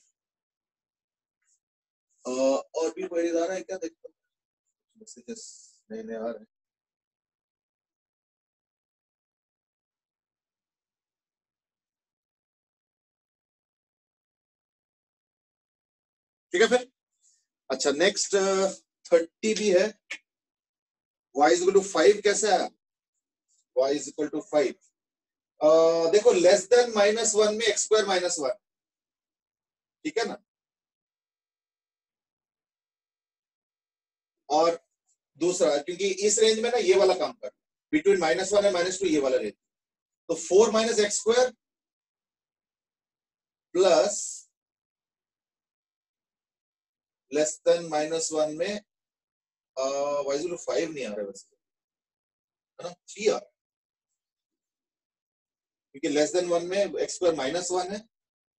और भी क्वेरीज आ रहा है क्या, देखो मैसेजेस नए नए आ रहे हैं। ठीक है फिर, अच्छा नेक्स्ट थर्टी भी है, y is equal to five कैसे आया, y is equal to five, देखो लेस देन माइनस वन में एक्स स्क्वायर माइनस वन, ठीक है ना, और दूसरा क्योंकि इस रेंज में ना ये वाला काम कर, between minus one and minus two ये वाला रेंज, तो four minus x square plus less than minus one में y is equal to five नहीं आ रहा है वैसे, है ना, थ्री आ रहा है, क्योंकि लेस देन वन में एक्स स्क्वायर माइनस वन है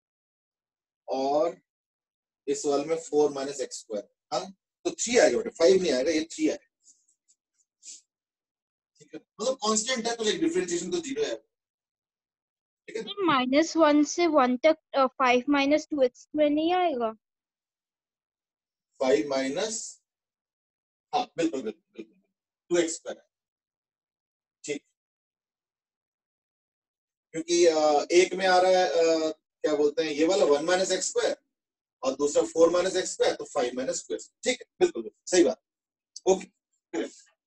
और इस वाले में फोर माइनस एक्स स्क्वायर, हाँ, तो थ्री आएगा बेटा, फाइव नहीं आएगा, ये थ्री आएगा, ठीक है, मतलब कांस्टेंट है तो लाइक डिफरेंशिएशन तो जीरो है, ठीक है। माइनस वन से वन तक फाइव माइनस टू एक्स में नहीं आएगा, फाइव माइनस, हाँ बिल्कुल बिल्कुल बिल्कुल टू एक्स स्क्वायर, ठीक, क्योंकि आ, एक में आ रहा है आ, क्या बोलते हैं ये वाला वन माइनस एक्स स्क्वायर और दूसरा फोर माइनस एक्स स्क्वायर, तो फाइव माइनस टू एक्स, ठीक है, बिल्कुल बिल्कुल सही बात, ओके,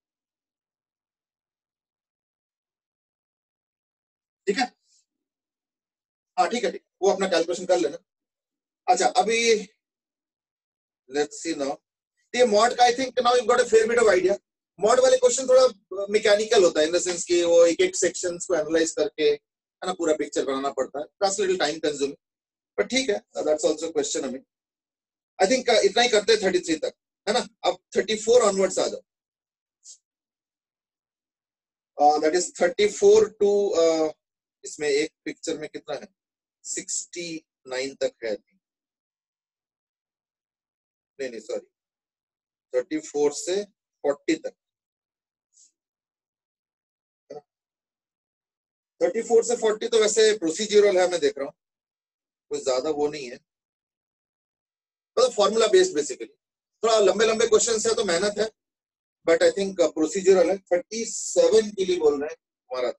ठीक है, हाँ ठीक है ठीक, वो अपना कैलकुलेशन कर लेना। अच्छा अभी लेट्स सी नाउ, ये मॉड का I think now you got a fair bit of idea. Mod वाले क्वेश्चन थोड़ा मैकेनिकल होता है, इन द सेंस कि वो एक एक सेक्शंस को एनालाइज करके, है ना, पूरा पिक्चर बनाना पड़ता है, काफी लिटिल टाइम कंज्यूमिंग, बट ठीक है, दैट्स आल्सो क्वेश्चन। हमें आई थिंक इतना ही करते हैं थर्टी थ्री तक, है ना, अब थर्टी फोर ऑनवर्ड्स आ जाओ, that is thirty four to, इसमें एक पिक्चर में कितना है, सिक्सटी नाइन तक है, नहीं नहीं सॉरी, थर्टी फोर से फोर्टी तक, थर्टी फोर से फोर्टी तो वैसे प्रोसीजरल है, मैं देख रहा हूँ कुछ ज्यादा वो नहीं है, मतलब फॉर्मूला बेस्ड बेसिकली, थोड़ा लंबे लंबे क्वेश्चन है तो मेहनत है, बट आई थिंक प्रोसीजरल है। थर्टी सेवन के लिए बोल रहे हैं हमारा,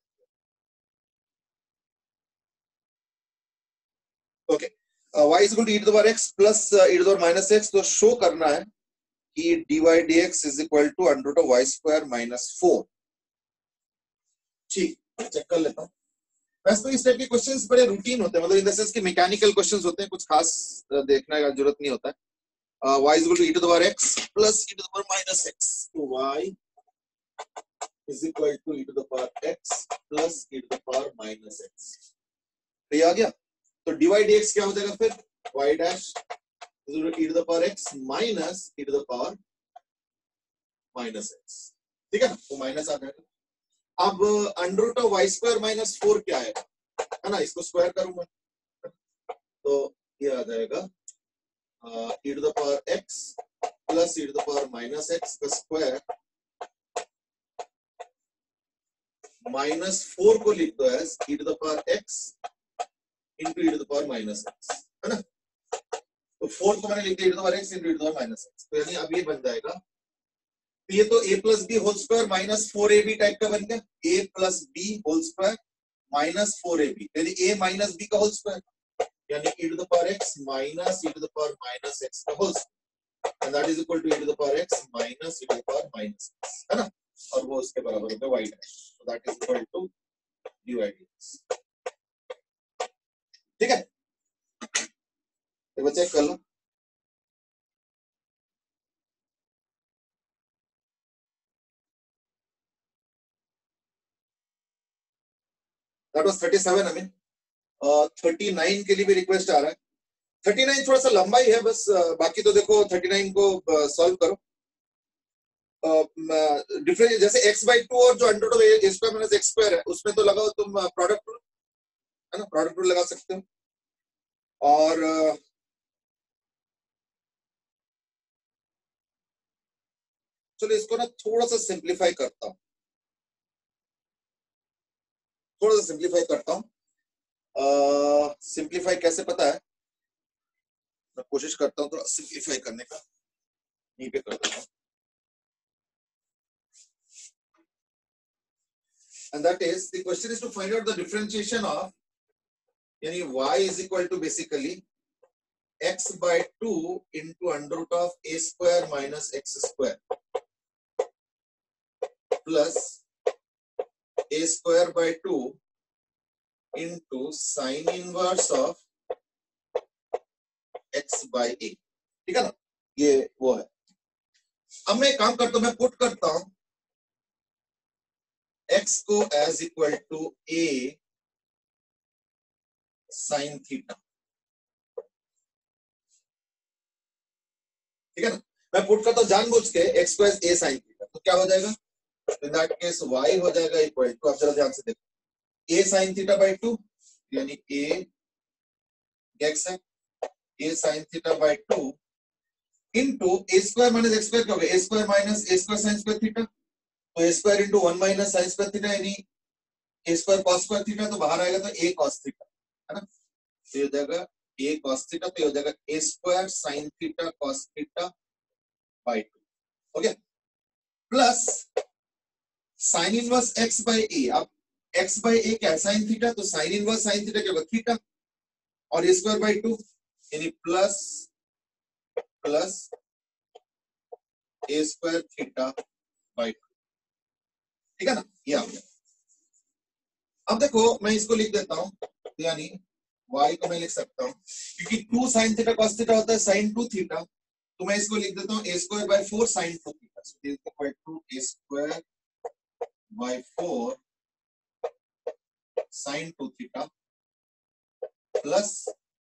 okay, y is equal to e to the power x plus e to the power minus x, तो शो करना है कि dy dx is equal to under root of y square minus four. ठीक, चेक कर लेता हूँ। वैसे तो इस टाइप के क्वेश्चंस बड़े रूटीन होते हैं, मतलब इन द सेंस कि मैकेनिकल क्वेश्चंस होते हैं, कुछ खास देखने का जरूरत नहीं होता है। y is equal to e to the power x plus e to the power minus x, तो y is equal to e to the power x plus e to the power minus x। तो ये आ गया, तो dy dx क्या हो जाएगा फिर, y dash is equal to e to the power x minus e to the power minus x, ठीक है ना, तो माइनस आ जाएगा। अब under root of y square minus four क्या है है ना, इसको स्क्वायर करूंगा तो ये आ जाएगा e to the power x plus e to the power minus x का स्क्वायर माइनस फोर को लिख दो as e to the power x into e to the power minus x, है ना, तो फोर को मैंने लिख दिया e to the power x into e to the power minus x, तो यानी अब ये बन जाएगा, ये तो a plus b whole square minus four a b type का बन गया, a plus b whole square minus four a b, यानी a माइनस बी का होल स्क्वायर, यानी e to the power x minus e to the power minus x का whole square, and that is equal to e to the power x minus e to the power minus x, है ना, और वो उसके बराबर होगा y dash, so that is equal to dy dx। ठीक है, तो चेक कर लो। That was thirty seven, I mean, uh, thirty nine के लिए भी रिक्वेस्ट आ रहा है। थर्टी नाइन थोड़ा सा लंबा ही है बस, uh, बाकी तो देखो थर्टी नाइन को सॉल्व uh, करो। डिफरेंस uh, जैसे x बाई टू और जो under root of a square minus x square है, उसमें तो लगाओ तुम प्रोडक्ट रूल, है ना, प्रोडक्ट रूल लगा सकते हो। और uh, चलो इसको ना थोड़ा सा सिंप्लीफाई करता हूँ, थोड़ा सा सिंप्लीफाई करता हूँ। सिंप्लीफाई uh, कैसे पता है, मैं कोशिश करता हूँ थोड़ा सिंप्लीफाई करने का, यहीं पे कर देता हूँ। And that is, the question is to find out the differentiation of, यानी y is equal to basically x by two into under root of a square minus x square plus a square by two into sin inverse of x by a, ठीक है ना, ये वो है। अब मैं काम करता हूं, मैं पुट करता हूं x को as equal to a sine theta, ठीक है ना, मैं पुट करता हूं जानबूझ के x को एज a साइन थीटा, तो क्या हो जाएगा, इन दैट केस y हो जाएगा इक्वल टू, अब जरा ध्यान से देखो, a sine theta by two, यानी a x है a sine theta by two into a square minus x square क्या होगा, a square minus a square sine square theta, तो a square into one minus sine square theta, यानी a square cos square theta, तो बाहर आएगा तो ए cos theta, है ना, तो ये हो जाएगा ए कॉस थीटा, तो ये हो जाएगा a square sine theta cos theta by two, हो गया, plus sine inverse x by a, अब एक्स बाई ए क्या है, साइन थीटा, तो साइन इनवर्स साइन थीटा क्या होगा, थीटा, और ए स्क्वायर बाई टू, यानी plus plus a square theta by two, ठीक है ना, ये आ गया। अब देखो मैं इसको लिख देता हूं, यानी y को मैं लिख सकता हूं, क्योंकि two sine theta cos theta होता है साइन टू थीटा, तो मैं इसको लिख देता हूं a square by four sine two theta, so is equal to a square by four sine two theta plus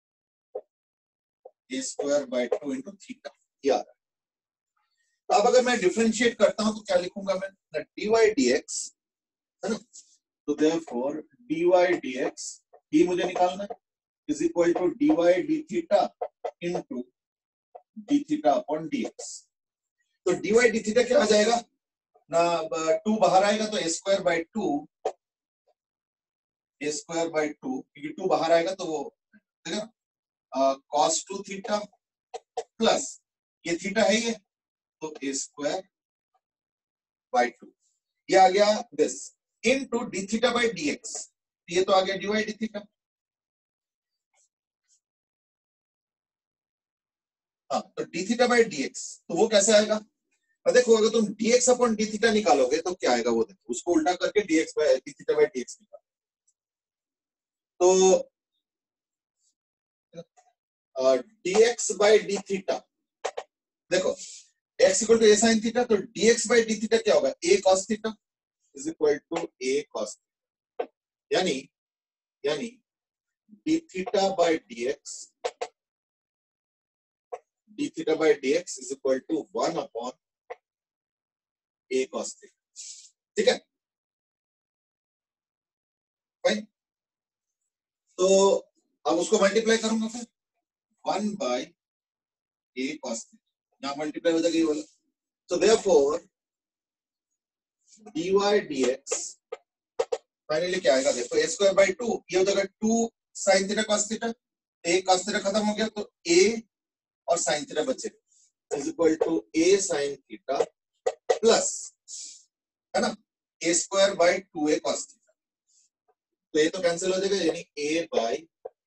a square by two into theta, ये आ रहा है। तो अब अगर मैं डिफरेंशिएट करता हूं तो क्या लिखूंगा मैं, dy dx, है ना, तो देयरफॉर dy dx, ये मुझे निकालना है, is equal to d y d theta into d theta upon d x. तो डी वाई डी थीटा क्या आ जाएगा ना, टू बाहर आएगा तो a square by two, a square by two, क्योंकि टू बाहर आएगा तो वो ठीक है ना, कॉस टू थीटा प्लस ये थीटा है ये, तो ए स्क्वायर बाई टू, ये आ गया this into d theta by d x, ये तो आ गया डी वाई डी थीटा। हाँ, तो d theta by d x, तो वो कैसे आएगा, और देखो अगर तुम dx अपॉन डी थीटा निकालोगे तो क्या आएगा वो देखो, उसको उल्टा करके dx by d theta by dx निकालो, तो dx बाई डी थीटा, देखो x equal to a sine theta, तो dx बाई डी थीटा क्या होगा, a cos theta is equal to a cos theta, यानी यानी d theta by dx, d theta by dx is equal to one upon a cos theta, ठीक है fine. तो अब उसको मल्टीप्लाई करूंगा फिर one by a cos theta, यहाँ मल्टीप्लाई हो जाएगा ये वाला, so therefore dy dx finally क्या आएगा, देखो a स्क्वायर बाई टू, ये हो जाएगा two sine theta cos theta, a cos theta खत्म हो गया तो a और साइन थीटा बचेगा, is equal to a sine theta plus है ना a square by two a cos theta, तो ये तो कैंसिल हो जाएगा, यानी a by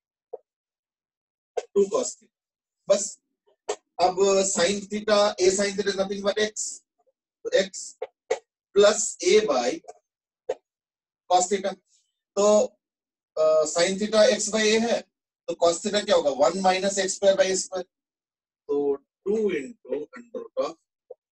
two cos theta, बस। अब sine theta, a sine theta nothing but x, तो x plus a by cos theta, तो sine theta x by a है, तो cos थीटा क्या होगा, one minus x square by square, तो two into under root of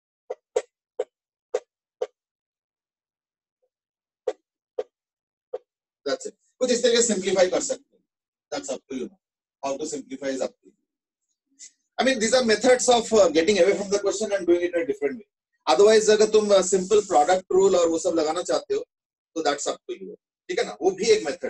that's it. कुछ इस तरीके से सिंप्लीफाई कर सकते हैं, that's up to you, how to simplify is up to you. I mean, these are methods of uh, getting away from the question and doing it in a different way. Otherwise, अगर तुम simple product rule और वो सब लगाना चाहते हो तो that's up to you, ठीक है ना, वो भी एक मेथड,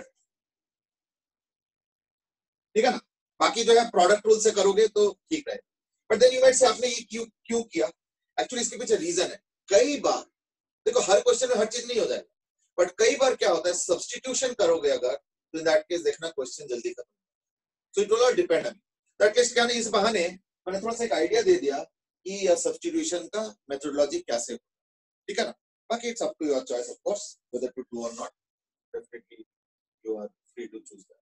ठीक है ना। बाकी जो है प्रोडक्ट रूल से करोगे तो ठीक है, but then you might say आपने ये क्यों क्यों किया, एक्चुअली इसके पीछे रीजन है। कई बार देखो हर क्वेश्चन में हर चीज नहीं हो जाएगा, बट कई बार क्या होता है, सब्स्टिट्यूशन करोगे अगर तो इन दैट केस देखना क्वेश्चन जल्दी खत्म, so it will not depend on that case. क्या नहीं, इस बहाने मैंने थोड़ा सा एक आइडिया दे दिया कि सब्स्टिट्यूशन का मेथोडोलॉजी कैसे होता है, ठीक है ना। बाकी it's up to your choice of course whether to do और not, definitely you are free to choose that,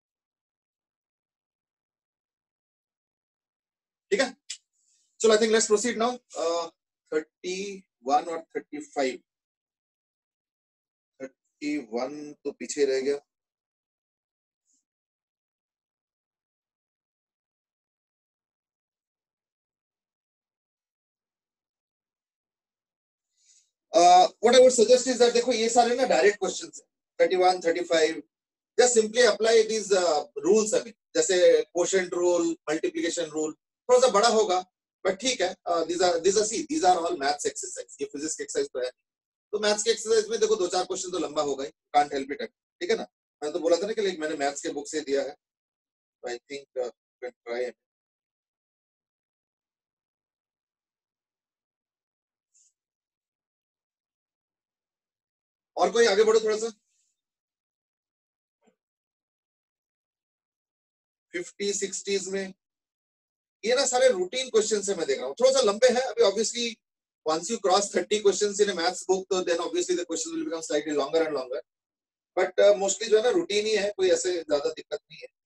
ठीक है। चलो I think let's proceed now, thirty one और थर्टी फाइव, थर्टी वन तो पीछे रह गया, Uh, what I would suggest is that देखो ये सारे ना डायरेक्ट क्वेश्चंस हैं, thirty one, thirty five, just simply apply these uh, rules अभी, जैसे quotient rule, multiplication rule, थोड़ा सा बड़ा होगा बट ठीक है। uh, these are these are see these are all maths exercise, ये फिजिक्स के एक्सरसाइज तो है, तो मैथ्स के एक्सरसाइज में देखो दो चार क्वेश्चन तो लंबा होगा ही, कांट हेल्प इट, ठीक है ना। मैंने तो बोला था ना कि लाइक मैंने मैथ्स के बुक से दिया है, आई थिंक कैन ट्राई। और कोई आगे बढ़ो थोड़ा सा, फिफ्टी सिक्सटीज में ये ना सारे रूटीन क्वेश्चन से मैं देख रहा हूँ, थोड़ा सा लंबे हैं अभी obviously. once you cross thirty questions in a maths book, तो then obviously the questions will become slightly longer and longer, but uh, mostly जो है ना रूटीन ही है, कोई ऐसे ज्यादा दिक्कत नहीं है,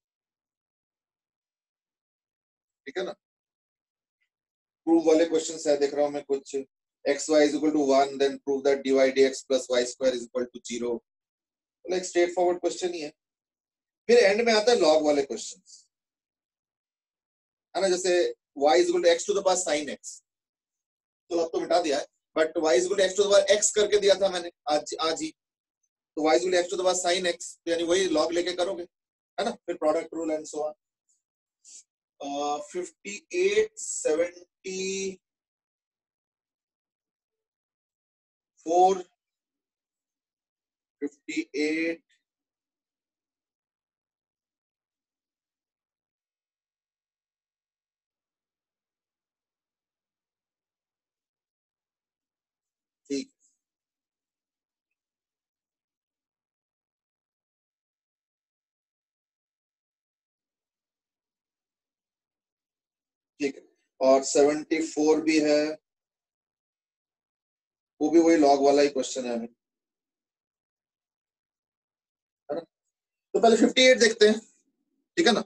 ठीक है ना। प्रूव वाले क्वेश्चंस है देख रहा हूँ मैं कुछ, x y is equal to one, then prove that dy dx plus y square is equal to zero, like straightforward question ही है। फिर एंड में आता है लॉग वाले क्वेश्चंस, है ना, जैसे y is equal to x to the power sin x, तो अब तो मिटा दिया है, but y is equal to x to the power x करके दिया था मैंने आज आज ही, तो y is equal to x to the power sin x, तो यानी वही लॉग लेके करोगे, है ना। फिर product rule and so on. Fifty eight, seventy four, fifty eight, ठीक ठीक है। और सेवेंटी फोर भी है, वो भी वही लॉग वाला ही क्वेश्चन है, है ना। तो पहले फिफ्टी एट देखते हैं, ठीक है ना।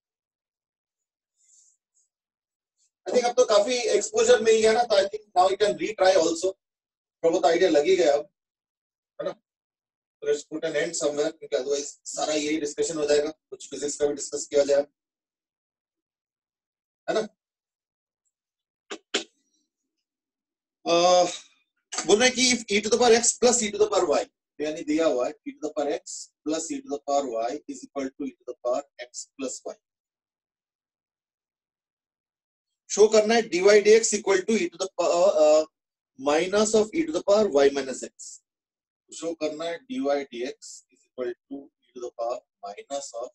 आई थिंक अब तो काफी एक्सपोजर मिल गया ना, तो I think now you can retry also, थोड़ा बहुत आइडिया लग ही गया अब, है ना। तो let's put an end somewhere, क्योंकि अदरवाइज सारा यही डिस्कशन हो जाएगा, कुछ फिजिक्स का भी डिस्कस किया जाए, है ना। बोल रहे हैं कि if e to the power x plus e to the power y, यानी दिया हुआ है e to the power x plus e to the power y is equal to e to the power x plus y, show करना है dy dx equal to e to the power minus of e to the power y minus x, show करना है dy dx is equal to e to the power minus of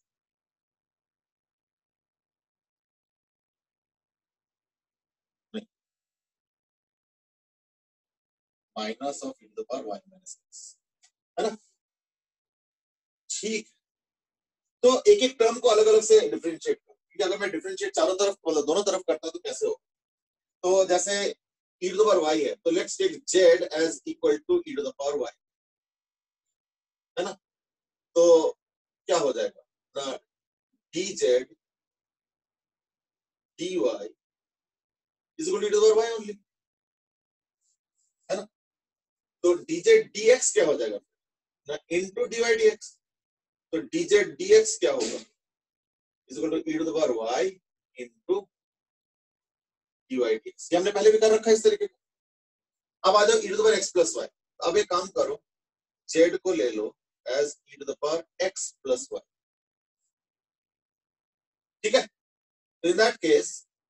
minus of e to the power y minus x, है ना। ठीक, तो एक एक term को अलग अलग से डिफरेंशिएट करो, क्योंकि अगर मैं डिफरेंशिएट चारों तरफ मतलब दोनों तरफ करता तो कैसे हो। तो जैसे e to the power y है, तो let's take z as equal to e to the power y, है ना। तो क्या हो जाएगा, dz dy is equal to e to the power y only, है ना। तो dz dx क्या हो जाएगा ना, इनटू dy dx, तो dz dx क्या होगा, is equal to e to the power y into dy dx। ये हमने पहले भी कर रखा है इस तरीके का। अब आ जाओ e to the power x plus y, अब एक काम करो, z को ले लो as e to the power x plus y, ठीक है। तो in that case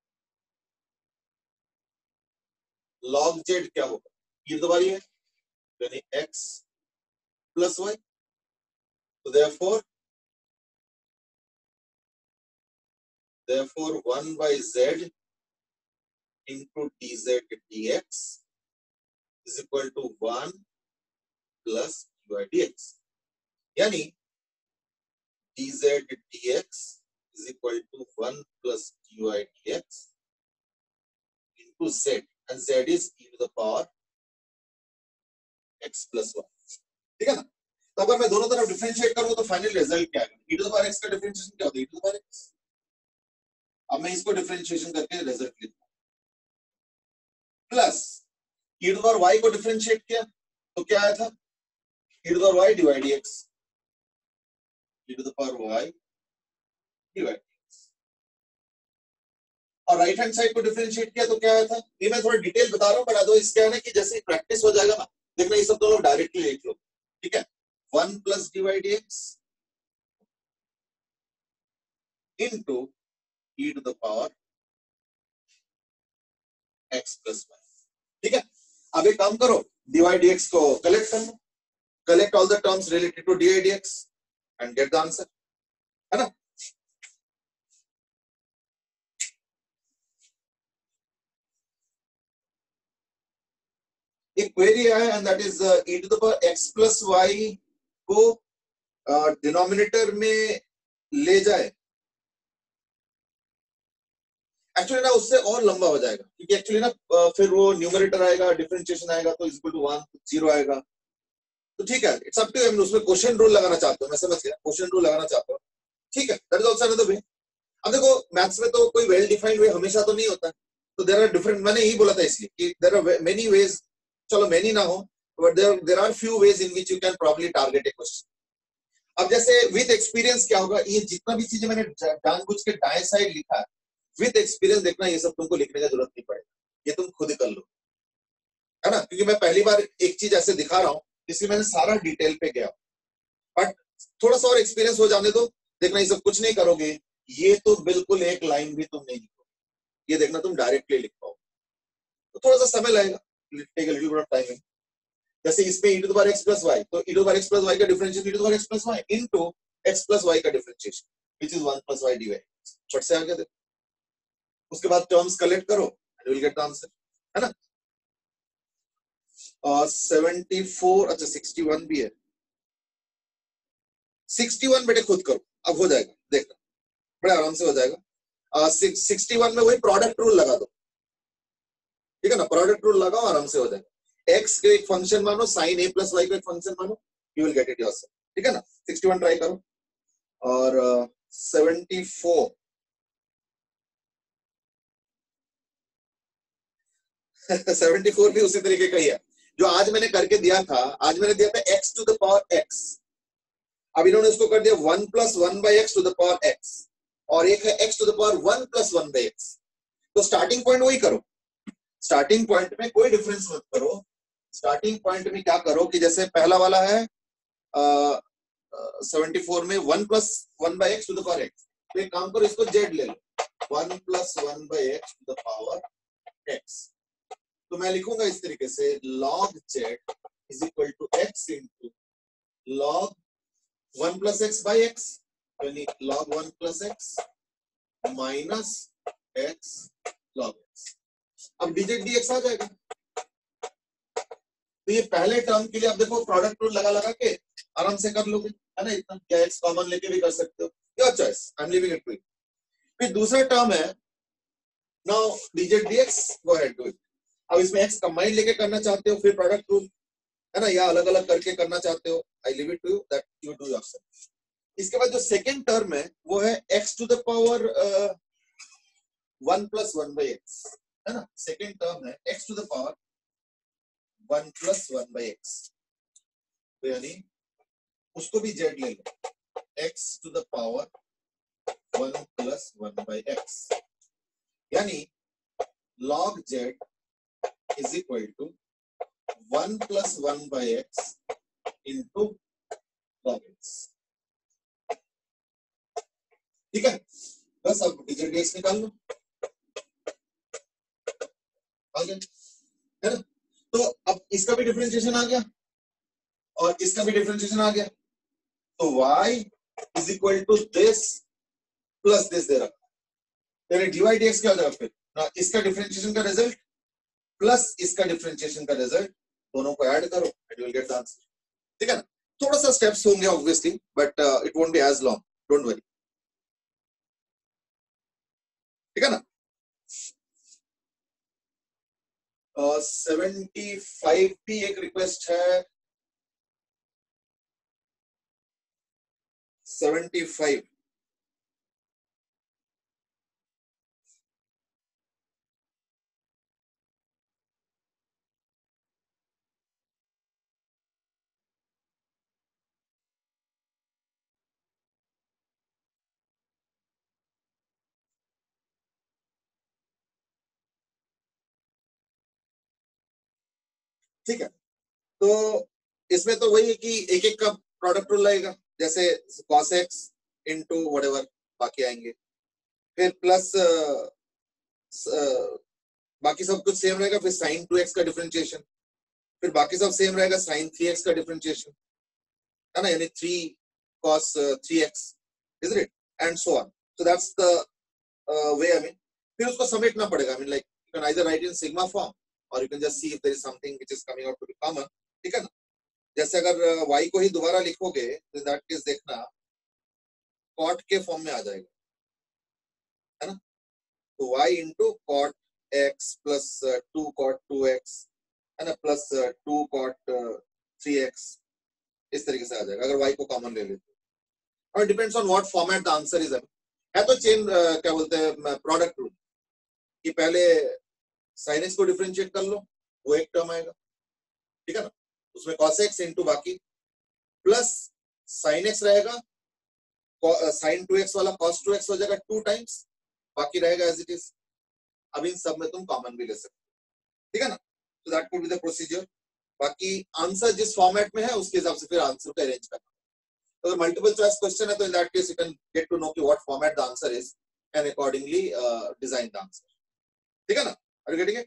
log z क्या होगा, e टू द पावर है यानी x प्लस y, तो therefore therefore one by z into dz dx is equal to one plus dy dx, यानी dz dx is equal to one plus dy dx into z, and z is e to the power x plus one, ठीक है ना। तो अगर मैं दोनों तरफ differentiate करूं तो फाइनल रिजल्ट क्या है, e to the power x का डिफरेंशिएशन क्या होता है, e to the power x। अब मैं इसको डिफरेंशिएशन करके रिजल्ट लिखूं, plus e to the power y को डिफरेंशिएट किया तो क्या आया था, e to the power y divide dx, e to the power y divide dx, और राइट हैंड साइड को डिफरेंशिएट किया तो क्या आया था। ये मैं थोड़ा डिटेल बता रहा हूं, बट अदरवाइज क्या है ना कि जैसे प्रैक्टिस हो जाएगा ना, देखना ये सब दोनों डायरेक्टली लिख लो, ठीक है। One plus divide dx into e to the power x plus y, ठीक है। अब एक काम करो, dy dx को कलेक्ट कर लो, collect all the terms related to dy dx and get the answer, है ना। एक क्वेरी है and that is e to the power x plus y को डिनोमिनेटर uh, में ले जाए, एक्चुअली ना उससे और लंबा हो जाएगा, क्योंकि एक्चुअली ना फिर वो न्यूमरेटर आएगा, डिफरेंशिएशन आएगा तो इक्वल टू वन जीरो आएगा। तो ठीक है, इट्स अप टू यू, उसमें क्वेश्चन रूल लगाना चाहते हो, मैं समझ गया, क्वेश्चन रूल लगाना चाहते हो, ठीक है, that is also another way. अब देखो मैथ्स में तो कोई वेल डिफाइंड वे हमेशा तो नहीं होता, तो देयर आर डिफरेंट, मैंने यही बोला था इसलिए कि देयर आर मेनी वेज, चलो मेनी ना हो but there there are few ways in which you can probably target a question. अब जैसे विद एक्सपीरियंस क्या होगा, ये जितना भी चीजें मैंने जानबूझ के दाएं साइड लिखा है, विद एक्सपीरियंस देखना ये सब तुमको लिखने का जरूरत नहीं पड़ेगा, ये तुम खुद कर लो, है ना। क्योंकि मैं पहली बार एक चीज ऐसे दिखा रहा हूं, इसलिए मैंने सारा डिटेल पे गया, बट थोड़ा सा और एक्सपीरियंस हो जाने दो, देखना ये सब कुछ नहीं करोगे, ये तो बिल्कुल एक लाइन भी तुम नहीं लिखोगे, ये देखना तुम डायरेक्टली लिख पाओ, तो थोड़ा सा समय लगेगा, take a little bit of time. जैसे इसमें e to the power x plus y, तो e to the power x plus y का differentiation e to the power x plus y into x plus y का differentiation which is one plus y dy, फट से आगे देखो, उसके बाद terms collect करो and you will get the answer, है ना। सेवेंटी फोर, अच्छा सिक्सटी वन भी है, सिक्सटी वन बेटे खुद करो, अब हो जाएगा, देखना बड़े आराम से हो जाएगा। सिक्सटी वन में वही प्रोडक्ट रूल लगा दो, ठीक है ना, प्रोडक्ट रूल लगाओ, आराम से हो जाएगा। एक्स को एक फंक्शन मानो, साइन ए प्लस वाई को एक फंक्शन मानो, you will get it yourself, ठीक है ना। सिक्सटी वन ट्राई करो और सेवेंटी फोर सेवेंटी फोर भी उसी तरीके का ही है जो आज मैंने करके दिया था। आज मैंने दिया था x to the power x, अब इन्होंने उसको कर दिया one plus one by x to the power x, और एक है x to the power one plus one by x. तो स्टार्टिंग पॉइंट वही करो, स्टार्टिंग पॉइंट में कोई डिफरेंस मत करो। स्टार्टिंग पॉइंट में क्या करो कि जैसे पहला वाला है सेवेंटी फोर में one plus one by x to the power x, तो एक काम करो, इसको जेड ले लो, one plus one by x to the power x. तो मैं लिखूंगा इस तरीके से, log z is equal to x into log one plus x by x, यानी log one plus x minus x log x। अब dz dx आ जाएगा। तो ये पहले टर्म के लिए आप देखो प्रोडक्ट रूल लगा लगा के आराम से कर लोगे, है ना, इतना क्या x कॉमन लेके भी कर सकते हो, your choice, I am leaving it to you. फिर दूसरा टर्म है now dz dx, go ahead do it. अब इसमें x कंबाइन लेके करना चाहते हो, फिर प्रोडक्ट रूल, है ना, या अलग अलग करके करना चाहते हो, I leave it to you, that you do yourself. इसके बाद जो सेकंड टर्म है वो है x to the power one plus one by x, है ना, सेकंड टर्म है x to the power one plus one by x. तो यानी उसको भी z ले लो, x to the power one plus one by x, यानी log z is equal to one plus one by x into log x, ठीक है। बस अब dz dx निकाल लो, आ गया, है ना। तो अब इसका भी डिफरेंशिएशन आ गया और इसका भी डिफरेंशिएशन आ गया, तो y is equal to this plus this दे रखा, यानी dy dx क्या हो जाएगा फिर ना, इसका डिफरेंशिएशन का रिजल्ट प्लस इसका डिफरेंशिएशन का रिजल्ट, दोनों को ऐड करो and you will get the answer, ठीक है ना। थोड़ा सा स्टेप्स होंगे obviously, but it won't be as long, don't worry, ठीक है ना। सेवेंटी फाइव भी एक रिक्वेस्ट है, सेवेंटी फाइव ठीक है। तो इसमें तो वही है कि एक एक का प्रोडक्ट रूल लगेगा, जैसे cos x into whatever बाकी आएंगे, फिर प्लस बाकी सब कुछ सेम रहेगा, फिर साइन टू एक्स का डिफरेंशिएशन, फिर बाकी सब सेम रहेगा, साइन थ्री एक्स का डिफरेंशिएशन, है ना, यानी three cos three x, isn't it, and so on. So that's the uh, way, I mean, फिर उसको समेटना पड़ेगा, I mean like you can either write in sigma form or you can just see if there is something which is coming out to be common, ठीक है ना। जैसे अगर y को ही दोबारा लिखोगे तो दैट केस देखना cot के फॉर्म में आ जाएगा, है ना। तो y into cot x plus two cot two x, है ना, plus two cot three x, इस तरीके से आ जाएगा अगर y को कॉमन ले लेते, और depends on what format the answer is. है तो चेन uh, क्या बोलते हैं प्रोडक्ट रूल कि पहले sin x को डिफरेंशिएट कर लो, वो एक टर्म आएगा, ठीक है ना, उसमें cos x इनटू बाकी प्लस sin x रहेगा, sin टू एक्स वाला cos टू एक्स हो जाएगा टू टाइम्स, बाकी रहेगा एज इट इज। अब इन सब में तुम कॉमन भी ले सकते हो, ठीक है ना। तो that could be the procedure. बाकी आंसर जिस फॉर्मेट में है उसके हिसाब से फिर आंसर को अरेंज करना। अगर मल्टीपल चॉइस क्वेश्चन है तो in that case you can get to know कि what format the answer is and accordingly design the answer, ठीक है ना। Are you getting it?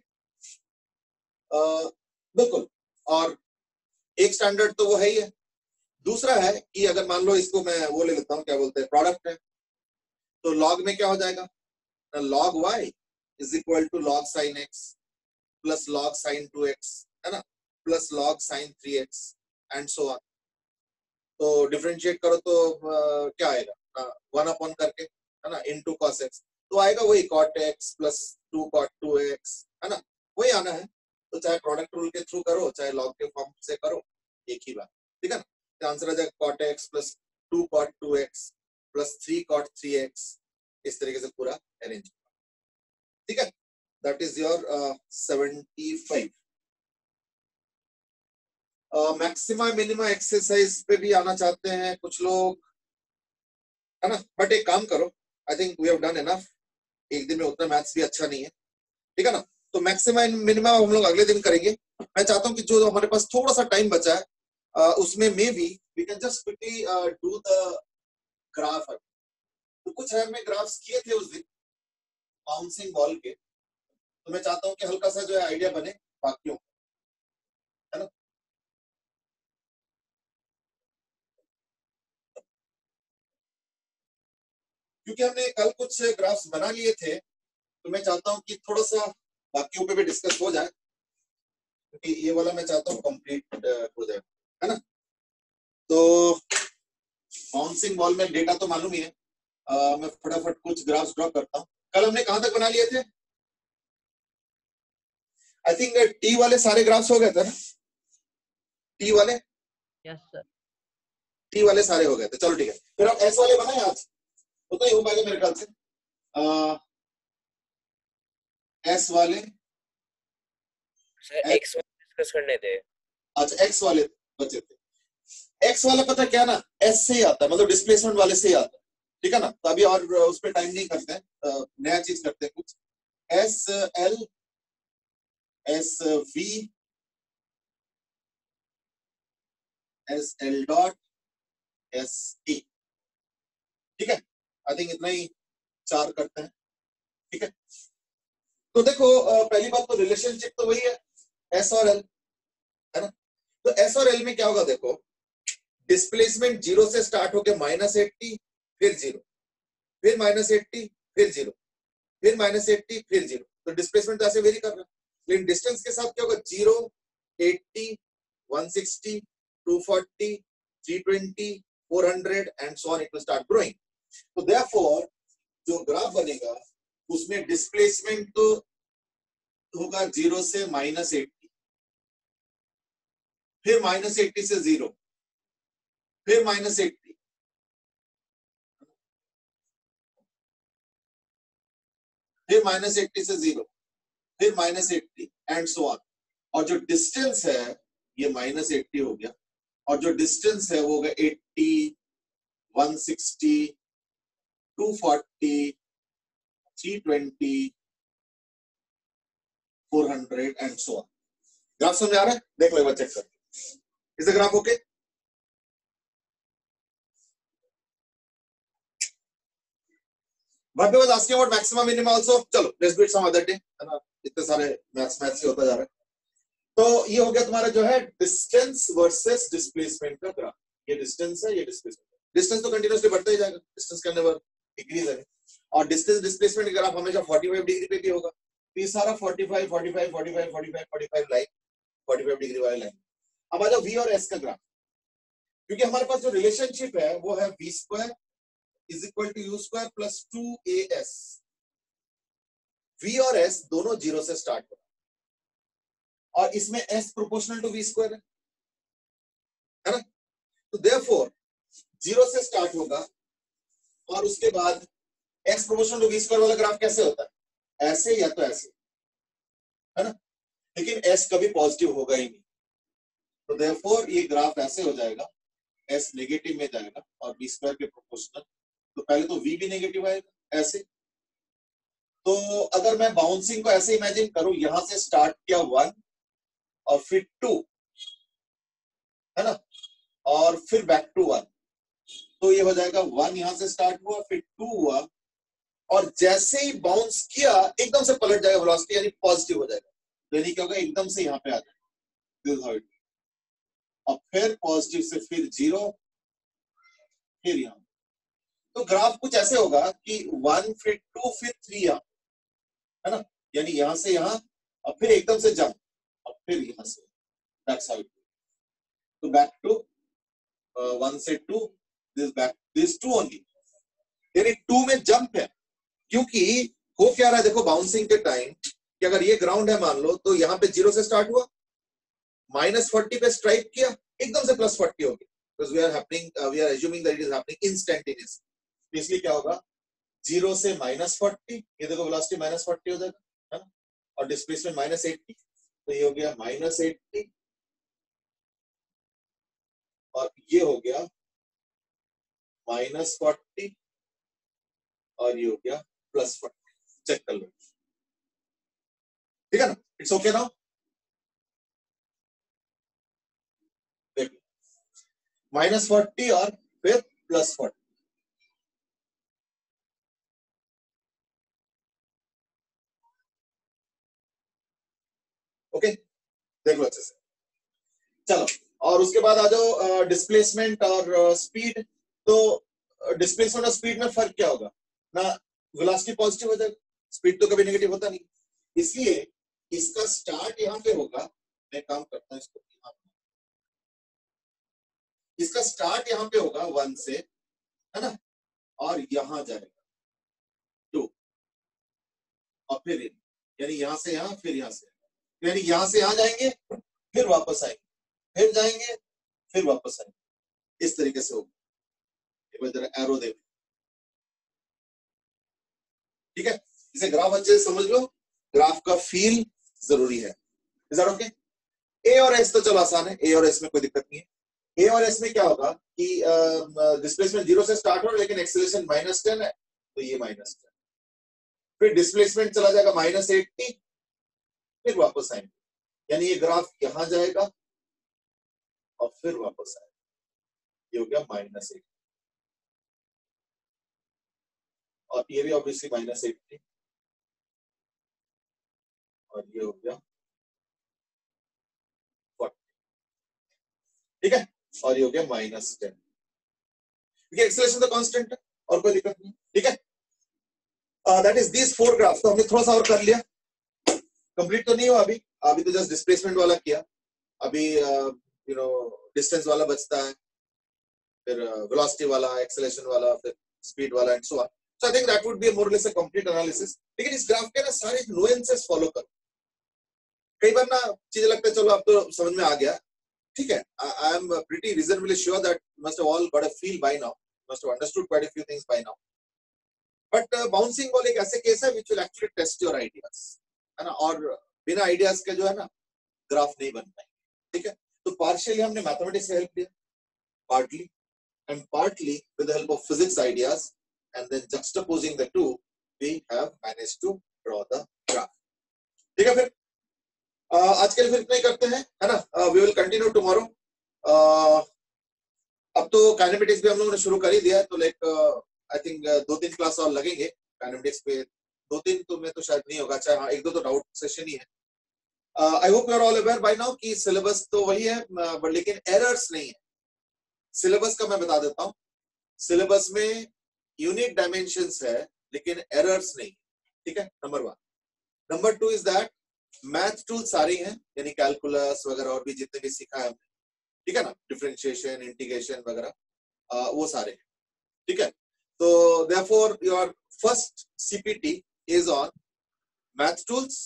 बिल्कुल। और एक स्टैंडर्ड तो वो है ही है, दूसरा है कि अगर मान लो इसको मैं वो ले लेता हूँ, क्या बोलते हैं प्रोडक्ट है, तो लॉग में क्या हो जाएगा, log y is equal to log sine x plus log sine two x, है ना, plus log sine three x and so on. तो डिफरेंशिएट करो तो uh, क्या आएगा, वन अपॉन करके, है ना, इनटू cos x, तो आएगा वही cot x plus two cot two x, है ना, वही आना है। तो चाहे प्रोडक्ट रूल के थ्रू करो चाहे लॉग के फॉर्म से करो, एक ही बात, ठीक है ना। तो आंसर आ जाएगा cot x plus two cot two x plus three cot three x, इस तरीके से पूरा अरेंज, ठीक है। That is your seventy five. Maxima minima exercise पे भी आना चाहते हैं कुछ लोग, है ना, बट एक काम करो, I think we have done enough, एक दिन में उतना मैथ्स भी अच्छा नहीं है, ठीक है ना। तो मैक्सिमा मिनिमा हम लोग अगले दिन करेंगे। मैं चाहता हूँ कि जो हमारे पास थोड़ा सा टाइम बचा है uh, उसमें maybe we can just quickly do the graph. तो कुछ है मैं ग्राफ्स किए थे उस दिन बाउंसिंग बॉल के, तो मैं चाहता हूँ कि हल्का सा जो है आइडिया बने बाकियों, है ना। क्योंकि हमने कल कुछ ग्राफ्स बना लिए थे, तो मैं चाहता हूं कि थोड़ा सा बाकियों पे भी डिस्कस हो जाए, क्योंकि ये वाला मैं चाहता हूं कंप्लीट हो जाए, है ना। तो बाउंसिंग बॉल में डेटा तो मालूम ही है, आ, मैं फटाफट कुछ ग्राफ्स ड्रॉ करता हूं। कल हमने कहां तक बना लिए थे, आई थिंक टी वाले सारे ग्राफ्स हो गए थे ना, टी वाले, यस सर, टी वाले सारे हो गए थे, चलो ठीक है। फिर हम एस वाले बनाए आज, तो ही हो पाएगा मेरे ख्याल से। आ, एस वाले सर एक्स डिस्कस करने थे। अच्छा एक्स वाले बचे थे। एक्स वाला पता क्या ना, एस से ही आता है, मतलब डिस्प्लेसमेंट वाले से ही आता है, ठीक है ना। तो अभी और उस पर टाइम नहीं करते हैं, नया चीज करते हैं कुछ। S L S V S L dot S E, ठीक है। आई थिंक इतना ही चार करते हैं, ठीक है। तो देखो पहली बात तो रिलेशनशिप तो वही है एस और एल, है ना। तो एस और एल में क्या होगा, देखो डिस्प्लेसमेंट जीरो से स्टार्ट होके माइनस एट्टी फिर जीरो, फिर माइनस एट्टी फिर जीरो, फिर माइनस एट्टी फिर जीरो। तो डिस्प्लेसमेंट तो ऐसे वेरी कर रहा है, लेकिन डिस्टेंस के साथ क्या होगा, zero, eighty, one sixty, two forty, three twenty, four hundred and so on, it will start growing. तो देयरफॉर जो ग्राफ बनेगा उसमें डिस्प्लेसमेंट तो होगा जीरो से माइनस एट्टी, फिर माइनस एट्टी से जीरो, फिर माइनस एट्टी, फिर माइनस एट्टी से जीरो, फिर minus eighty and so on. और जो डिस्टेंस है ये माइनस एट्टी हो गया, और जो डिस्टेंस है वो होगा eighty, one sixty, two forty, three twenty, four hundred and so on. Graph समझ आ रहा है, देख लो एक बार चेक कर, is the graph okay. Bhabi was asking about maximum minimum also. चलो let's do it some other day, है ना, इतने सारे मैथ्स मैथ्स से होता जा रहा है। तो ये हो गया तुम्हारा जो है डिस्टेंस वर्सेस डिस्प्लेसमेंट का ग्राफ। ये डिस्टेंस है, ये डिस्प्लेसमेंट। डिस्टेंस तो कंटिन्यूअसली बढ़ता ही जाएगा, डिस्टेंस का नेवर डिक्रीज है, और डिस्टेंस डिस्प्लेसमेंट का ग्राफ हमेशा पैंतालीस डिग्री पे भी होगा। तो ये सारा पैंतालीस, पैंतालीस, पैंतालीस, पैंतालीस, पैंतालीस लाइन, पैंतालीस डिग्री वाली लाइन। अब आ जाओ वी और एस का ग्राफ, क्योंकि हमारे पास जो रिलेशनशिप है वो है v square is equal to u square plus two a s. V और एस दोनों जीरो से स्टार्ट हो, और इसमें s proportional to v square है, है ना। तो देयरफॉर जीरो से स्टार्ट होगा, और उसके बाद x proportional to v square वाला ग्राफ कैसे होता है, ऐसे या तो ऐसे, है ना। लेकिन एस कभी पॉजिटिव होगा ही नहीं, तो देयरफॉर ये ग्राफ ऐसे हो जाएगा, एस नेगेटिव में जाएगा और वी स्क्वायर के प्रोपोर्शनल। तो पहले तो वी भी नेगेटिव आएगा ऐसे। तो अगर मैं बाउंसिंग को ऐसे इमेजिन करूं, यहां से स्टार्ट किया वन और फिर टू, है ना, और फिर बैक टू वन, तो ये हो जाएगा वन यहां से स्टार्ट हुआ, फिर टू हुआ, और जैसे ही बाउंस किया एकदम से पलट जाएगा वेलोसिटी, यानी पॉजिटिव हो जाएगा। तो यानी क्या होगा, एकदम से यहां पे आ जाएगा, और फिर पॉजिटिव से फिर जीरो, फिर यहां। तो ग्राफ कुछ ऐसे होगा कि वन फिर टू फिर थ्री यहां, है ना, यानी यहां से यहां, और फिर एकदम से जंप, और फिर यहां से, दैट्स हाउ इट। तो बैक टू वन से two, this back this two only, यानी टू में जंप है। क्योंकि हो क्या रहा है देखो, बाउंसिंग के टाइम कि अगर ये ग्राउंड है मान लो, तो यहाँ पे जीरो से स्टार्ट हुआ, माइनस फोर्टी पे स्ट्राइक किया, एकदम से प्लस फोर्टी हो गया, because we are happening uh, we are assuming that it is happening instantaneous। इसलिए क्या होगा, जीरो से माइनस फोर्टी, ये देखो वेलोसिटी माइनस फोर्टी हो जाएगा, है ना, और डिस्प्लेसमेंट माइनस एट्टी, तो ये हो गया माइनस एट्टी, और ये हो गया माइनस फोर्टी, और ये हो गया प्लस फोर्टी। चेक कर लो, ठीक है ना, इट्स ओके नाउ। देखो माइनस फोर्टी और फिर प्लस फोर्टी, ओके, देख लो अच्छे से। चलो, और उसके बाद आ जाओ डिस्प्लेसमेंट और स्पीड। तो डिस्प्लेसमेंट और स्पीड में फर्क क्या होगा ना, वेलोसिटी पॉजिटिव हो जाएगा, स्पीड तो कभी नेगेटिव होता नहीं, इसलिए इसका स्टार्ट यहां पे होगा। मैं काम करता हूं इसको, यहाँ इसका स्टार्ट यहां पे होगा वन से, है ना, और यहां जाएगा टू, और फिर यानी यहां से यहां, फिर यहां से, यानी यहां से यहां जाएंगे, फिर वापस आएंगे, फिर जाएंगे, फिर वापस आएंगे, इस तरीके से होगा। जरा एरो दे, ठीक है, इसे ग्राफ अच्छे से समझ लो, ग्राफ का फील जरूरी है। Is that okay? ए और एस तो चलो आसान है, ए और एस में कोई दिक्कत नहीं है। ए और एस में क्या होगा कि डिस्प्लेसमेंट जीरो से स्टार्ट हो, लेकिन एक्सेलरेशन माइनस टेन है, तो ये माइनस टेन, फिर डिस्प्लेसमेंट चला जाएगा माइनस एट्टी, फिर वापस आएंगे, यानी ये ग्राफ यहां जाएगा और फिर वापस आएगा, ये हो गया माइनस एट्टी, और ये भी ऑब्वियसली माइनस एट्टी, और ये हो गया फोर्टी, ठीक है, और ये हो गया माइनस टेन, क्योंकि एक्सेलरेशन तो कांस्टेंट है और कोई दिक्कत नहीं, ठीक है। That is this four graph. तो हमने थोड़ा सा और कर लिया, कंप्लीट तो नहीं हुआ अभी, अभी तो जस्ट डिस्प्लेसमेंट वाला किया, अभी यू नो डिस्टेंस वाला बचता है, फिर वेलोसिटी वाला, एक्सेलरेशन वाला, फिर स्पीड वाला and so on. So I think that would be more और लेस अ कंप्लीट एनालिसिस। लेकिन इस ग्राफ के ना सारे नुएंसेस फॉलो करो। कई बार ना चीजें लगता है चलो अब तो समझ में आ गया, ठीक है, I am pretty reasonably sure that must have all got a feel by now, must have understood quite a few things by now. But bouncing ball एक ऐसे केस है which will actually test your ideas, है ना, और बिना ideas के जो है ना ग्राफ नहीं बन पाएंगे, ठीक है। तो पार्शियली हमने मैथमेटिक्स से हेल्प लिया, partly and partly with the help of physics ideas, and then juxtaposing the two we have managed to draw the graph, ठीक है। फिर uh, आज के लिए फिर इतना ही करते हैं, है ना, we will continue tomorrow। uh, अब तो काइनेमेटिक्स भी हम लोगों ने शुरू कर ही दिया है, तो लाइक आई थिंक दो तीन क्लास और लगेंगे काइनेमेटिक्स पे, दो तीन तो में तो शायद नहीं होगा, चाहे हाँ एक दो तो डाउट सेशन ही है। I hope you are all aware by now कि सिलेबस तो वही है, बट लेकिन एरर्स नहीं है। सिलेबस का मैं बता देता हूं, सिलेबस में यूनिक डायमेंशंस है लेकिन एरर्स नहीं, ठीक है, number one. Number two is that math tool सारे हैं, यानी कैलकुलस वगैरह और भी जितने भी सीखा है हमने, ठीक है ना, डिफरेंशिएशन, इंटीग्रेशन वगैरह, वो सारे हैं, ठीक है। तो therefore your first CPT is on math tools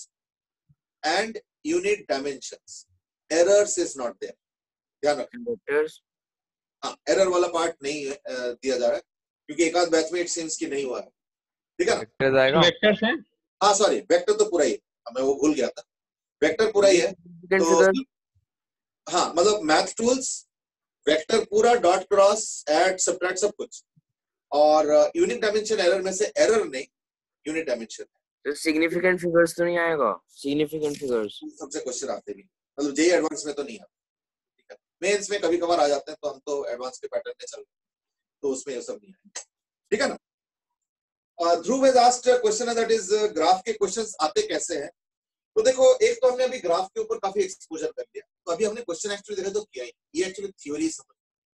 and unique dimensions, errors is not there, ध्यान रखें। हाँ, एरर वाला पार्ट नहीं है, दिया जा रहा है क्योंकि एक आध बैच में इट सीम्स कि नहीं हुआ है, ठीक है ना। वेक्टर्स आएगा, वेक्टर्स हैं, हाँ सॉरी, वेक्टर तो पूरा ही है, मैं वो भूल गया था, वेक्टर पूरा ही है। तो हाँ मतलब मैथ टूल्स, वेक्टर पूरा, डॉट क्रॉस, ऐड, सब्ट्रैक्ट सब कुछ, और यूनिक डायमेंशन एरर में से एरर नहीं, यूनिक डायमेंशन। तो सिग्निफिकेंट फिगर्स तो नहीं आएगा, सिग्निफिकेंट फिगर्स सबसे क्वेश्चन आते भी, मतलब जेई एडवांस में तो नहीं आता, मेंस में कभी कभार आ जाते हैं, तो हम तो एडवांस के पैटर्न में चल रहे हैं, तो उसमें ये सब नहीं है, ठीक है ना। Dhruv has asked a question that is graph के क्वेश्चंस आते कैसे हैं। तो देखो, एक तो हमने अभी ग्राफ के ऊपर काफी एक्सपोजर कर लिया, तो अभी हमने क्वेश्चन एक्चुअली देखा तो किया ही, ये एक्चुअली थ्योरी समझ,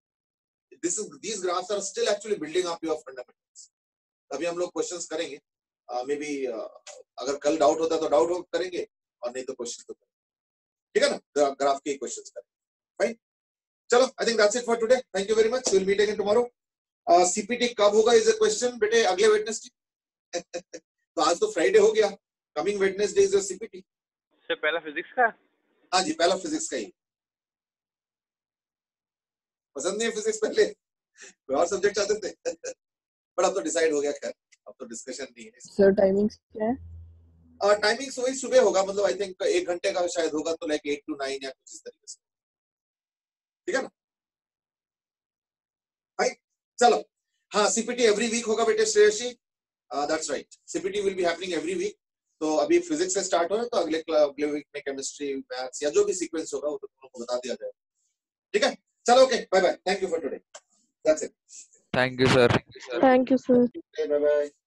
this is these graphs are still actually building up your fundamentals. अभी हम लोग क्वेश्चंस करेंगे, मे बी अगर कल डाउट होता है तो डाउट करेंगे, और नहीं तो क्वेश्चन तो करेंगे, ठीक है ना, ग्राफ के क्वेश्चंस करें। फाइन, चलो I think that's it for today, thank you very much, will meet again tomorrow. CPT कब होगा इज अ क्वेश्चन बेटे, अगले वेडनेसडे। तो आज तो फ्राइडे हो गया, coming Wednesday is your CPT. Sir पहला फिजिक्स का? हाँ जी, पहला फिजिक्स का ही। पसंद नहीं है फिजिक्स पहले, कोई और सब्जेक्ट चाहते थे? बट अब तो डिसाइड हो गया, खैर अब तो डिस्कशन नहीं है। सर टाइमिंग्स क्या है? और टाइमिंग्स वही सुबह होगा, मतलब आई थिंक एक घंटे का शायद होगा, तो लाइक एट टू नाइन या कुछ इस तरीके से, ठीक है ना भाई। चलो हाँ, सीपीटी एवरी वीक होगा बेटे Shreyasi, that's right, CPT will be happening every week. तो अभी फिजिक्स से स्टार्ट हो रहा है, तो अगले अगले वीक में केमिस्ट्री, मैथ्स या जो भी सीक्वेंस होगा वो तो तुम लोग को बता दिया जाएगा, ठीक है। चलो okay, bye bye, thank you for today, that's it. Thank you sir. Thank you sir. Bye bye.